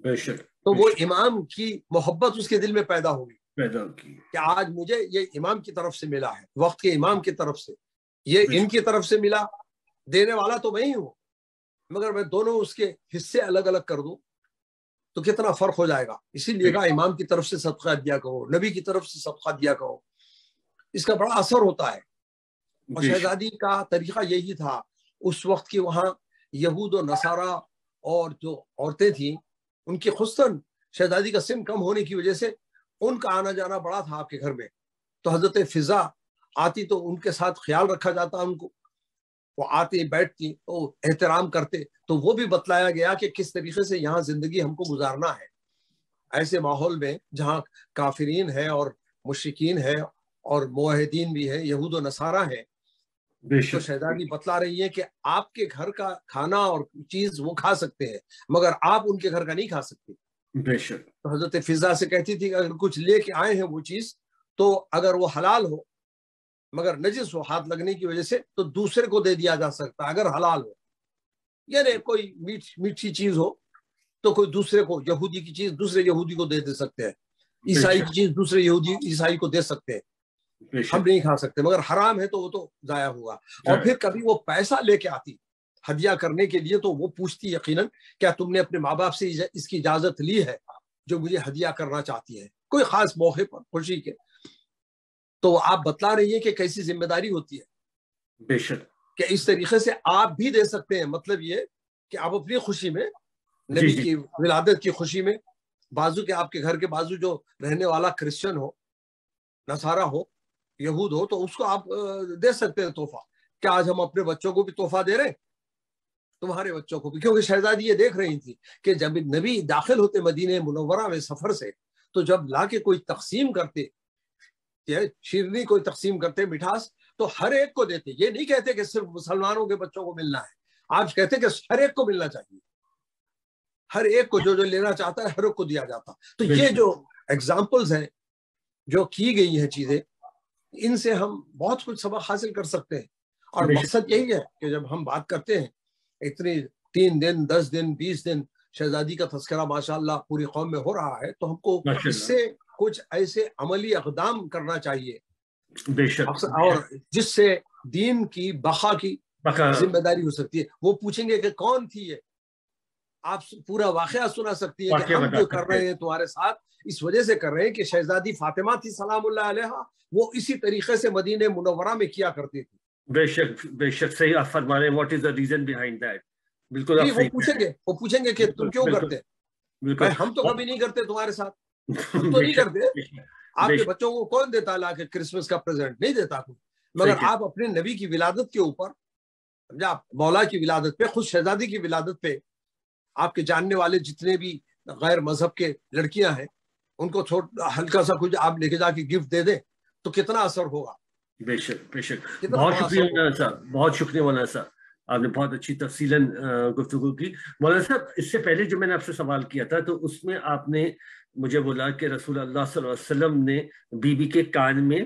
تو وہ امام کی محبت اس کے دل میں پیدا ہوگی پیدا کی کہ آج مجھے یہ امام کی طرف سے ملا ہے, وقت کے امام کی طرف سے, یہ ان کی طرف سے ملا. دینے والا تو میں ہی ہوں, مگر میں دونوں اس کے حصے الگ الگ کر دوں تو کتنا فرق ہو جائے گا. اسی لیے کہا امام کی طرف سے صدقہ دیا کرو, نبی کی طرف سے صدقہ دیا کرو, اس کا بڑا اثر ہوتا ہے. اور شہزادی کا طریقہ یہی تھا. اس وقت کی وہاں یہود و نصارہ اور جو عورتیں تھیں ان کی خصوصاً شہزادی کا سن کم ہونے کی وجہ سے ان کا آنا جانا بڑا تھا آپ کے گھر میں. تو حضرت فضا آتی تو ان کے ساتھ خیال رکھا جاتا ان کو, وہ آتی بیٹھتی تو احترام کرتے. تو وہ بھی بتلایا گیا کہ کس طریقے سے یہاں زندگی ہم کو گزارنا ہے ایسے ماحول میں جہاں کافرین ہے اور مشرکین ہے اور موحدین بھی ہے, یہود و نصارہ ہیں. تو شہزادی بتلا رہی ہے کہ آپ کے گھر کا کھانا اور چیز وہ کھا سکتے ہیں مگر آپ ان کے گھر کا نہیں کھا سکتے. بے شک. تو حضرت فضا سے کہتی تھی کہ اگر کچھ لے کے آئے ہیں وہ چیز تو اگر وہ حلال ہو مگر نجس ہو ہاتھ لگنے کی وجہ سے تو دوسرے کو دے دیا جا سکتا ہے اگر حلال ہو. یعنی کوئی میٹ میٹھی چیز ہو تو کوئی دوسرے کو, یہودی کی چیز دوسرے یہودی کو دے دے سکتے ہیں, عیسائی کی چیز دوسرے یہودی عیسائی کو دے سکتے ہیں. ہم نہیں کھا سکتے مگر حرام ہے تو وہ تو ضائع ہوا. اور پھر کبھی وہ پیسہ لے کے آتی ہدیہ کرنے کے لیے تو وہ پوچھتی یقیناً کیا تم نے اپنے ماں باپ سے اس کی اجازت لی ہے جو مجھے ہدیہ کرنا چاہتی ہے کوئی خاص موقع پر خوشی کے. تو آپ بتلا رہی ہیں کہ کیسی ذمہ داری ہوتی ہے. بے شک. کہ اس طریقے سے آپ بھی دے سکتے ہیں. مطلب یہ کہ آپ اپنی خوشی میں, نبی کی ولادت کی خوشی میں, بازو کے آپ کے گھر کے بازو جو رہنے والا کرسچن ہو, نصارہ ہو, یہود ہو, تو اس کو آپ دے سکتے ہیں تحفہ. کہ آج ہم اپنے بچوں کو بھی تحفہ دے رہے ہیں, تمہارے بچوں کو بھی. کیونکہ شہزادی یہ دیکھ رہی تھی کہ جب نبی داخل ہوتے مدینہ منورہ میں سفر سے تو جب لا کے کوئی تقسیم کرتے, شیرنی کوئی تقسیم کرتے, مٹھاس, تو ہر ایک کو دیتے. یہ نہیں کہتے کہ صرف مسلمانوں کے بچوں کو ملنا ہے, آپ کہتے کہ ہر ایک کو ملنا چاہیے, ہر ایک کو جو جو لینا چاہتا ہے ہر ایک کو دیا جاتا. تو یہ جو ایگزامپلز ہیں جو کی گئی ہیں چیزیں, ان سے ہم بہت کچھ سبق حاصل کر سکتے ہیں. اور مقصد یہی ہے کہ جب ہم بات کرتے ہیں اتنی تین دن دس دن بیس دن شہزادی کا تذکرہ ماشاءاللہ پوری قوم میں ہو رہا ہے, تو ہم کو اس سے کچھ ایسے عملی اقدام کرنا چاہیے بے شک, اور جس سے دین کی بقا کی ذمہ داری ہو سکتی ہے. وہ پوچھیں گے کہ کون تھی یہ, آپ پورا واقعہ سنا سکتی ہے کہ ہم جو کر رہے ہیں تمہارے ساتھ اس وجہ سے کر رہے ہیں کہ شہزادی فاطمہ تھی سلام اللہ علیہا, وہ اسی طریقے سے مدینہ منورہ میں کیا کرتی تھی. بے شک بے شک صحیح آپ فرما رہے ہیں. What is the reason behind that? بالکل وہ پوچھیں گے وہ پوچھیں گے کہ تم کیوں کرتے؟ بھائی ہم تو کبھی نہیں کرتے تمہارے ساتھ, ہم تو نہیں کرتے. آپ کے بچوں کو کون دیتا لا کے کرسمس کا پریزنٹ؟ نہیں دیتا کوئی. مگر آپ اپنے نبی کی ولادت کے اوپر, سمجھا, مولا کی ولادت پہ, خود شہزادی کی ولادت پہ آپ کے جاننے والے جتنے بھی غیر مذہب کے لڑکیاں ہیں ان کو چھوٹا ہلکا سا کچھ آپ لے کے جا کے گفٹ دے دیں تو کتنا اثر ہوگا. بے شک بے شک. بہت شکریہ مولانا صاحب, بہت شکریہ مولانا صاحب, آپ نے بہت اچھی تفصیلاً گفتگو کی. مولانا صاحب اس سے پہلے جو میں نے آپ سے سوال کیا تھا تو اس میں آپ نے مجھے بولا کہ رسول اللہ صلی اللہ علیہ وسلم نے بی بی کے کان میں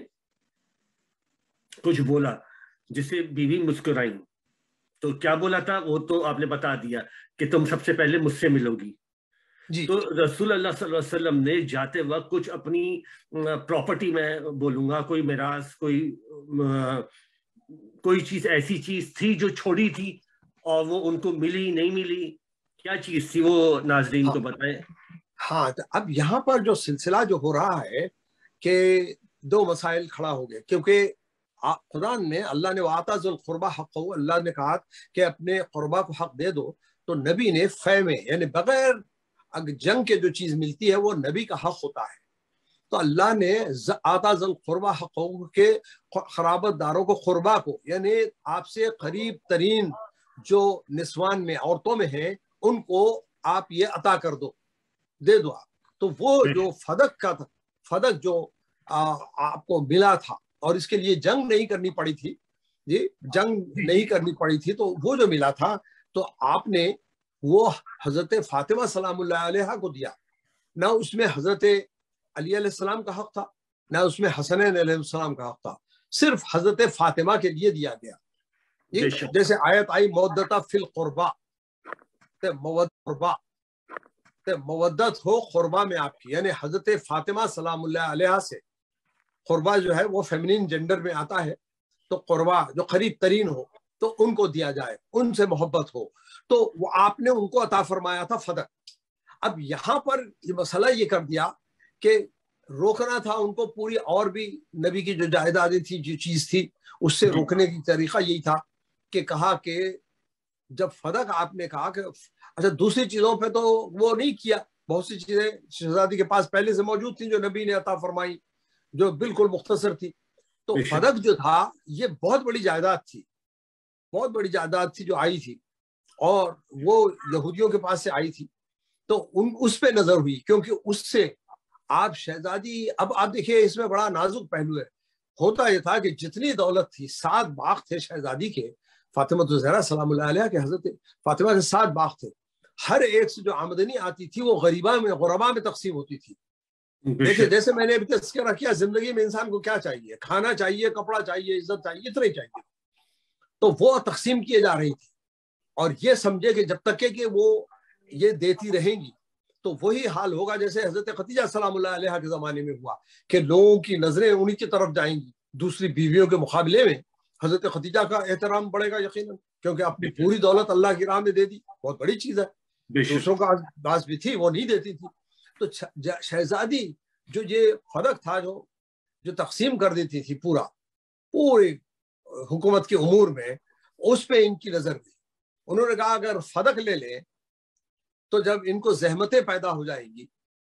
کچھ بولا جس سے بیوی مسکرائیں. تو کیا بولا تھا وہ تو آپ نے بتا دیا کہ تم سب سے پہلے مجھ سے ملو گی. جی. تو رسول اللہ صلی اللہ علیہ وسلم نے جاتے وقت کچھ اپنی پراپرٹی میں بولوں گا, کوئی میراث, کوئی کوئی چیز ایسی چیز تھی جو چھوڑی تھی اور وہ ان کو ملی نہیں ملی, کیا چیز تھی وہ ناظرین کو بتائیں. ہاں, اب یہاں پر جو سلسلہ جو ہو رہا ہے کہ دو مسائل کھڑا ہو گئے, کیونکہ خدا نے اللہ نے وَآتَا ذُو الْقُرْبَى حَقَّهُ, اللہ نے کہا کہ اپنے قربا کو حق دے دو, تو نبی نے فے میں یعنی بغیر جنگ کے جو چیز ملتی ہے وہ نبی کا حق ہوتا ہے. تو اللہ نے آتا ذل قربا حقوق کے قرابت داروں کو, قربا کو یعنی آپ سے قریب ترین جو نسوان میں عورتوں میں ہیں ان کو آپ یہ عطا کر دو, دے دو آپ. تو وہ جو فدق کا تھا, فدق جو آپ کو ملا تھا اور اس کے لیے جنگ نہیں کرنی پڑی تھی, جی جنگ نہیں کرنی پڑی تھی, تو وہ جو ملا تھا تو آپ نے وہ حضرت فاطمہ سلام اللہ علیہ کو دیا. نہ اس میں حضرت علی علیہ السلام کا حق تھا, نہ اس میں حسنین علیہ السلام کا حق تھا, صرف حضرت فاطمہ کے لیے دیا گیا. جیسے آیت آئی مودتا فی القربا, قربا مودت ہو قربا میں آپ کی, یعنی حضرت فاطمہ سلام اللہ علیہ سے قربا جو ہے وہ فیمنین جنڈر میں آتا ہے, تو قربا جو قریب ترین ہو تو ان کو دیا جائے, ان سے محبت ہو, تو وہ آپ نے ان کو عطا فرمایا تھا فدق. اب یہاں پر یہ مسئلہ یہ کر دیا کہ روکنا تھا ان کو پوری, اور بھی نبی کی جو جائیدادیں تھی, جو چیز تھی, اس سے روکنے کی طریقہ یہی تھا کہ کہا کہ جب فدق آپ نے کہا کہ اچھا دوسری چیزوں پہ تو وہ نہیں کیا, بہت سی چیزیں شہزادی کے پاس پہلے سے موجود تھیں جو نبی نے عطا فرمائی جو بالکل مختصر تھی. تو فدق جو تھا یہ بہت بڑی جائیداد تھی, بہت بڑی جائیداد تھی جو آئی تھی, اور وہ یہودیوں کے پاس سے آئی تھی. تو ان اس پہ نظر ہوئی, کیونکہ اس سے آپ شہزادی, اب آپ دیکھیں اس میں بڑا نازک پہلو ہے. ہوتا یہ تھا کہ جتنی دولت تھی, سات باغ تھے شہزادی کے, فاطمہ الزہرا سلام اللہ علیہ کے, حضرت فاطمہ کے سات باغ تھے, ہر ایک سے جو آمدنی آتی تھی وہ غریبا میں غربا میں تقسیم ہوتی تھی. دیکھیں جیسے میں نے ابھی تذکرہ کیا, زندگی میں انسان کو کیا چاہیے, کھانا چاہیے, کپڑا چاہیے, عزت چاہیے, اتنا ہی چاہیے. تو وہ تقسیم کیے جا رہی تھی, اور یہ سمجھے کہ جب تک کہ وہ یہ دیتی رہیں گی تو وہی حال ہوگا جیسے حضرت خدیجہ سلام اللہ علیہ کے زمانے میں ہوا, کہ لوگوں کی نظریں انہی کی طرف جائیں گی. دوسری بیویوں کے مقابلے میں حضرت خدیجہ کا احترام بڑھے گا یقیناً, کیونکہ اپنی پوری دولت اللہ کی راہ میں دے دی, بہت بڑی چیز ہے. دوسروں کا باس بھی تھی, وہ نہیں دیتی تھی. تو شہزادی جو یہ فدق تھا جو جو تقسیم کر دیتی تھی پورا پوری حکومت کے امور میں, اس پہ ان کی نظر گئی. انہوں نے کہا اگر فدق لے لیں تو جب ان کو زحمتیں پیدا ہو جائیں گی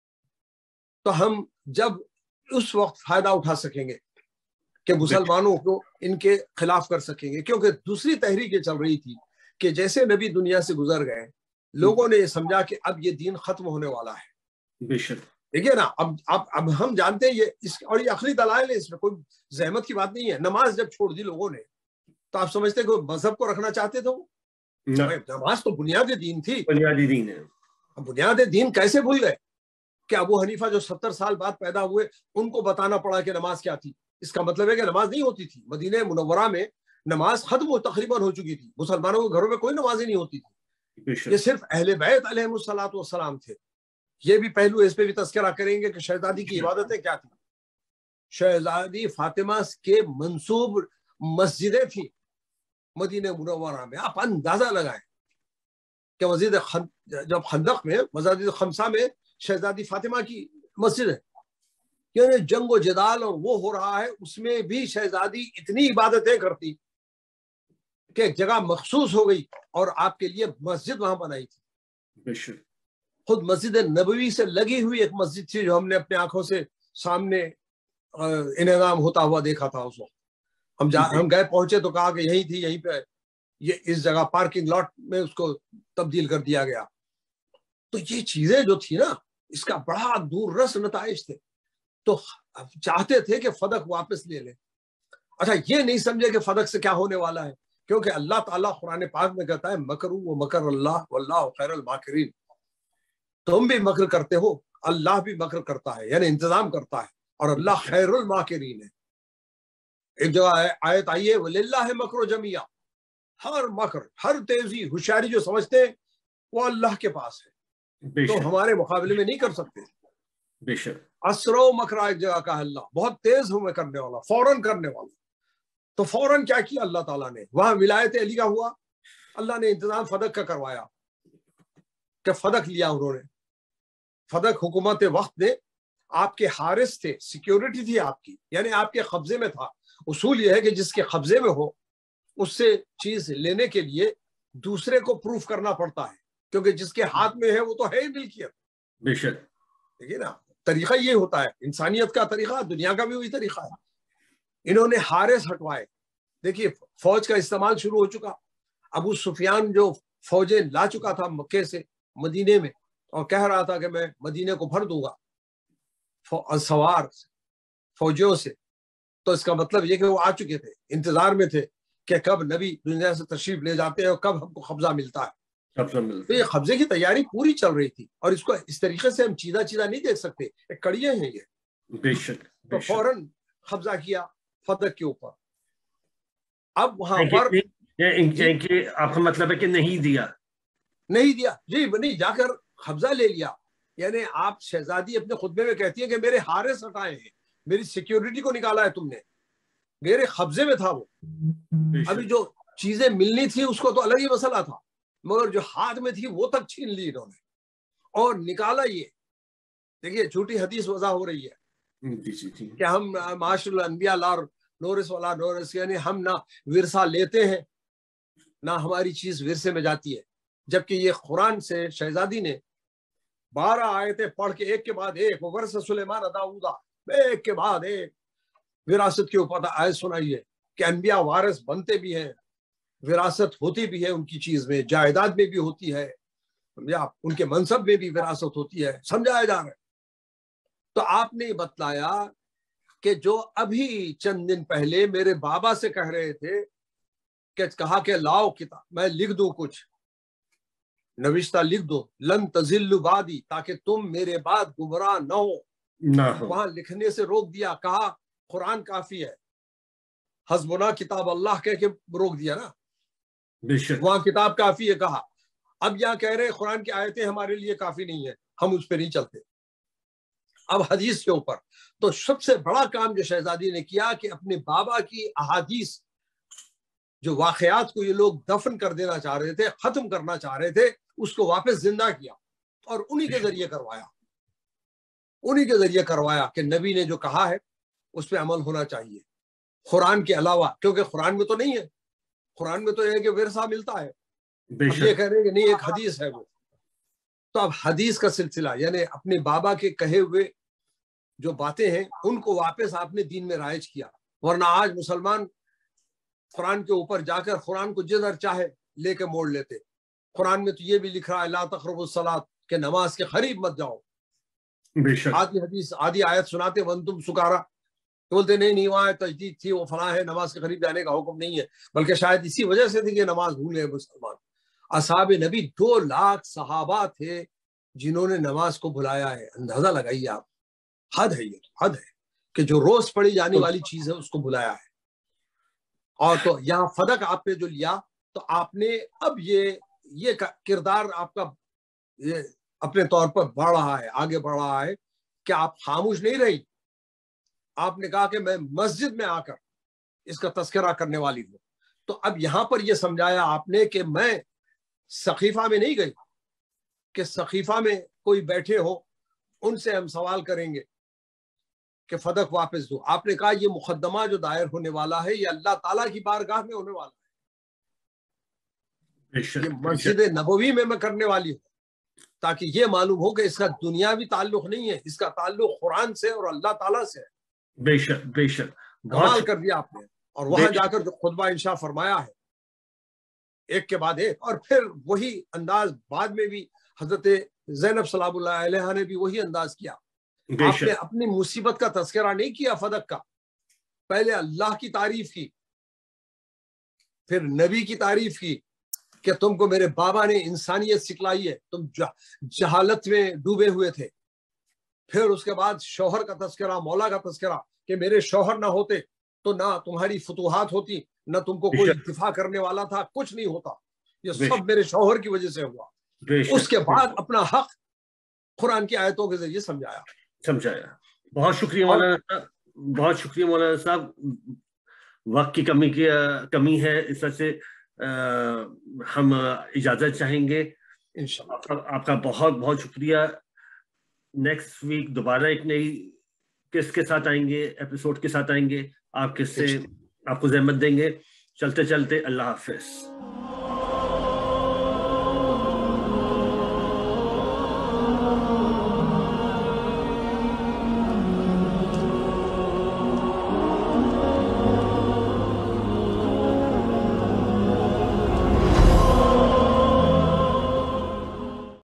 تو ہم جب اس وقت فائدہ اٹھا سکیں گے کہ مسلمانوں کو ان کے خلاف کر سکیں گے. کیونکہ دوسری تحریک یہ چل رہی تھی کہ جیسے نبی دنیا سے گزر گئے, لوگوں نے یہ سمجھا کہ اب یہ دین ختم ہونے والا ہے. بے شک دیکھیے نا, اب اب اب ہم جانتے ہیں یہ اس, اور یہ عقلی دلائل ہے, اس میں کوئی زحمت کی بات نہیں ہے. نماز جب چھوڑ دی لوگوں نے تو آپ سمجھتے کہ مذہب کو رکھنا چاہتے تھے وہ؟ نماز تو بنیادی دین تھی, بنیادی دین ہے. بنیادی دین کیسے بھول گئے کہ ابو حنیفہ جو ستر سال بعد پیدا ہوئے ان کو بتانا پڑا کہ نماز کیا تھی؟ اس کا مطلب ہے کہ نماز نہیں ہوتی تھی. مدینہ منورہ میں نماز ختم تقریباً ہو چکی تھی, مسلمانوں کے گھروں میں کوئی نماز ہی نہیں ہوتی تھی. یہ صرف اہل بیت علیہم الصلوۃ والسلام تھے. یہ بھی پہلو, اس پہ بھی تذکرہ کریں گے کہ شہزادی کی عبادتیں کیا تھی. شہزادی فاطمہ کے منسوب مسجدیں تھیں مدینہ منورہ میں. آپ اندازہ لگائیں کہ مسجد جب خندق میں مسجد خمسہ میں شہزادی فاطمہ کی مسجد ہے, یعنی جنگ و جدال اور وہ ہو رہا ہے, اس میں بھی شہزادی اتنی عبادتیں کرتی کہ ایک جگہ مخصوص ہو گئی اور آپ کے لیے مسجد وہاں بنائی تھی. خود مسجد نبوی سے لگی ہوئی ایک مسجد تھی جو ہم نے اپنے آنکھوں سے سامنے انہدام ہوتا ہوا دیکھا تھا. اس وقت ہم جا ہم گئے پہنچے تو کہا کہ یہی تھی, یہیں پہ یہ اس جگہ پارکنگ لاٹ میں اس کو تبدیل کر دیا گیا. تو یہ چیزیں جو تھی نا, اس کا بڑا دور رس نتائج تھے. تو چاہتے تھے کہ فدق واپس لے لیں. اچھا یہ نہیں سمجھے کہ فدق سے کیا ہونے والا ہے, کیونکہ اللہ تعالیٰ قرآن پاک میں کہتا ہے مکروا و مکر اللہ واللہ خیر الماکرین. تم بھی مکر کرتے ہو, اللہ بھی مکر کرتا ہے, یعنی انتظام کرتا ہے, اور اللہ خیر الماکرین ہے. ایک جگہ آیت آئیے وَلِلَّهِ مَكْرُ جَمِيعًا, ہر مکر, ہر تیزی, ہوشیاری جو سمجھتے ہیں وہ اللہ کے پاس ہے, تو ہمارے مقابلے میں نہیں کر سکتے. بے شک اسرو مکرا ایک جگہ کا اللہ, بہت تیز ہوں میں کرنے والا, فوراً کرنے والا. تو فوراً کیا کیا اللہ تعالیٰ نے, وہاں ولایت علی کا ہوا, اللہ نے انتظام فدق کا کروایا کہ فدق لیا انہوں نے. فدق حکومت وقت نے, آپ کے حارس تھے, سیکیورٹی تھی آپ کی, یعنی آپ کے قبضے میں تھا. اصول یہ ہے کہ جس کے قبضے میں ہو اس سے چیز لینے کے لیے دوسرے کو پروف کرنا پڑتا ہے, کیونکہ جس کے ہاتھ میں ہے وہ تو ہے ہی ملکیت. بے شک دیکھیے نا, طریقہ یہ ہوتا ہے, انسانیت کا طریقہ, دنیا کا بھی وہی طریقہ ہے. انہوں نے حارس ہٹوائے. دیکھیے فوج کا استعمال شروع ہو چکا. ابو سفیان جو فوجیں لا چکا تھا مکے سے مدینے میں, اور کہہ رہا تھا کہ میں مدینے کو بھر دوں گا سوار فوجیوں سے, تو اس کا مطلب یہ کہ وہ آ چکے تھے, انتظار میں تھے کہ کب نبی دنیا سے تشریف لے جاتے ہیں اور کب ہم کو قبضہ ملتا ہے. تو یہ قبضے کی تیاری پوری چل رہی تھی, اور اس کو اس طریقے سے ہم چیدہ چیدہ نہیں دیکھ سکتے, ایک کڑیاں ہیں یہ. بے شک تو فوراً قبضہ کیا فدق کے اوپر. اب وہاں پر آپ کا مطلب ہے کہ نہیں دیا, نہیں دیا جی, نہیں جا کر قبضہ لے لیا. یعنی آپ شہزادی اپنے خطبے میں کہتی ہیں کہ میرے حارس ہٹائے ہیں, میری سیکیورٹی کو نکالا ہے تم نے, میرے قبضے میں تھا وہ. ابھی جو چیزیں ملنی تھی اس کو تو الگ ہی مسئلہ تھا, مگر جو ہاتھ میں تھی وہ تک چھین لی انہوں نے اور نکالا. یہ دیکھیے جھوٹی حدیث وضع ہو رہی ہے کہ ہم معاشر الانبیاء لا نورث ولا نورث, یعنی ہم نہ ورثہ لیتے ہیں نہ ہماری چیز ورثے میں جاتی ہے. جبکہ یہ قرآن سے شہزادی نے بارہ آیتیں پڑھ کے ایک کے بعد ایک, ورث سلیمان داؤدا, ایک کے بعد ایک وراثت کے اوپر آیت سنائی ہے کہ انبیاء وارث بنتے بھی ہیں, وراثت ہوتی بھی ہے ان کی چیز میں, جائیداد میں بھی ہوتی ہے, یا ان کے منصب میں بھی وراثت ہوتی ہے, سمجھایا جا رہا ہے. تو آپ نے بتلایا کہ جو ابھی چند دن پہلے میرے بابا سے کہہ رہے تھے کہ کہا کہ لاؤ کتاب, میں لکھ دوں کچھ نوشتہ لکھ دو, لن تضلوا بعدی, تاکہ تم میرے بعد گمراہ نہ ہو. وہاں لکھنے سے روک دیا, کہا قرآن کافی ہے, حسبنا کتاب اللہ کہہ کے روک دیا نا, وہاں کتاب کافی ہے کہا. اب یہاں کہہ رہے قرآن کی آیتیں ہمارے لیے کافی نہیں ہے, ہم اس پہ نہیں چلتے. اب حدیث کے اوپر تو سب سے بڑا کام جو شہزادی نے کیا کہ اپنے بابا کی احادیث, جو واقعات کو یہ لوگ دفن کر دینا چاہ رہے تھے, ختم کرنا چاہ رہے تھے, اس کو واپس زندہ کیا اور انہی کے ذریعے کروایا. انہی کے ذریعے کروایا کہ نبی نے جو کہا ہے اس پہ عمل ہونا چاہیے قرآن کے علاوہ, کیونکہ قرآن میں تو نہیں ہے. قرآن میں تو یہ ہے کہ ورثہ ملتا ہے, اب یہ کہہ رہے ہیں کہ نہیں ایک حدیث ہے وہ. تو اب حدیث کا سلسلہ, یعنی اپنے بابا کے کہے ہوئے جو باتیں ہیں ان کو واپس آپ نے دین میں رائج کیا. ورنہ آج مسلمان قرآن کے اوپر جا کر قرآن کو جدھر چاہے لے کے موڑ لیتے. قرآن میں تو یہ بھی لکھ رہا ہے لا تقربوا الصلاۃ, کہ نماز کے قریب مت جاؤ. آدھی حدیث آدھی آیت سناتے وانتم سکارا, بولتے نہیں نہیں وہاں تجدید تھی, وہ فلاں ہے, نماز کے قریب جانے کا حکم نہیں ہے. بلکہ شاید اسی وجہ سے تھی کہ نماز بھولے مسلمان. اصحاب نبی دو لاکھ صحابہ تھے جنہوں نے نماز کو بھلایا ہے. اندازہ لگائیے آپ, حد ہے, یہ حد ہے کہ جو روز پڑھی جانے والی چیز ہے اس کو بھلایا ہے. اور تو یہاں فدق آپ نے جو لیا, تو آپ نے اب یہ یہ کردار آپ کا یہ اپنے طور پر بڑھ رہا ہے, آگے بڑھ رہا ہے کہ آپ خاموش نہیں رہی. آپ نے کہا کہ میں مسجد میں آ کر اس کا تذکرہ کرنے والی ہوں. تو اب یہاں پر یہ سمجھایا آپ نے کہ میں سقیفہ میں نہیں گئی کہ سقیفہ میں کوئی بیٹھے ہو ان سے ہم سوال کریں گے کہ فدق واپس دو. آپ نے کہا یہ مقدمہ جو دائر ہونے والا ہے یہ اللہ تعالیٰ کی بارگاہ میں ہونے والا ہے. یہ مسجد نبوی میں میں کرنے والی ہوں تاکہ یہ معلوم ہو کہ اس کا دنیاوی تعلق نہیں ہے, اس کا تعلق قرآن سے اور اللہ تعالیٰ سے ہے. بے شک بے شک کمال کر دیا آپ نے. اور وہاں جا کر جو خطبہ انشاء فرمایا ہے ایک کے بعد ایک, اور پھر وہی انداز بعد میں بھی حضرت زینب سلام اللہ علیہ نے بھی وہی انداز کیا. آپ نے اپنی مصیبت کا تذکرہ نہیں کیا فدق کا, پہلے اللہ کی تعریف کی, پھر نبی کی تعریف کی کہ تم کو میرے بابا نے انسانیت سکھلائی ہے, تم جہالت میں ڈوبے ہوئے تھے. پھر اس کے بعد شوہر کا تذکرہ, مولا کا تذکرہ کہ میرے شوہر نہ ہوتے تو نہ تمہاری فتوحات ہوتی, نہ تم کو کوئی دفاع کرنے والا تھا, کچھ نہیں ہوتا, یہ سب میرے شوہر کی وجہ سے ہوا. اس کے بعد اپنا حق قرآن کی آیتوں کے ذریعے سمجھایا سمجھایا بہت شکریہ مولانا صاحب, بہت شکریہ مولانا صاحب. وقت کی کمی کی کمی ہے, اس وجہ سے ہم اجازت چاہیں گے انشاءاللہ. آپ کا بہت بہت شکریہ. نیکسٹ ویک دوبارہ ایک نئی کس کے ساتھ آئیں گے, ایپیسوڈ کے ساتھ آئیں گے. آپ کس سے آپ کو زحمت دیں گے. چلتے چلتے اللہ حافظ.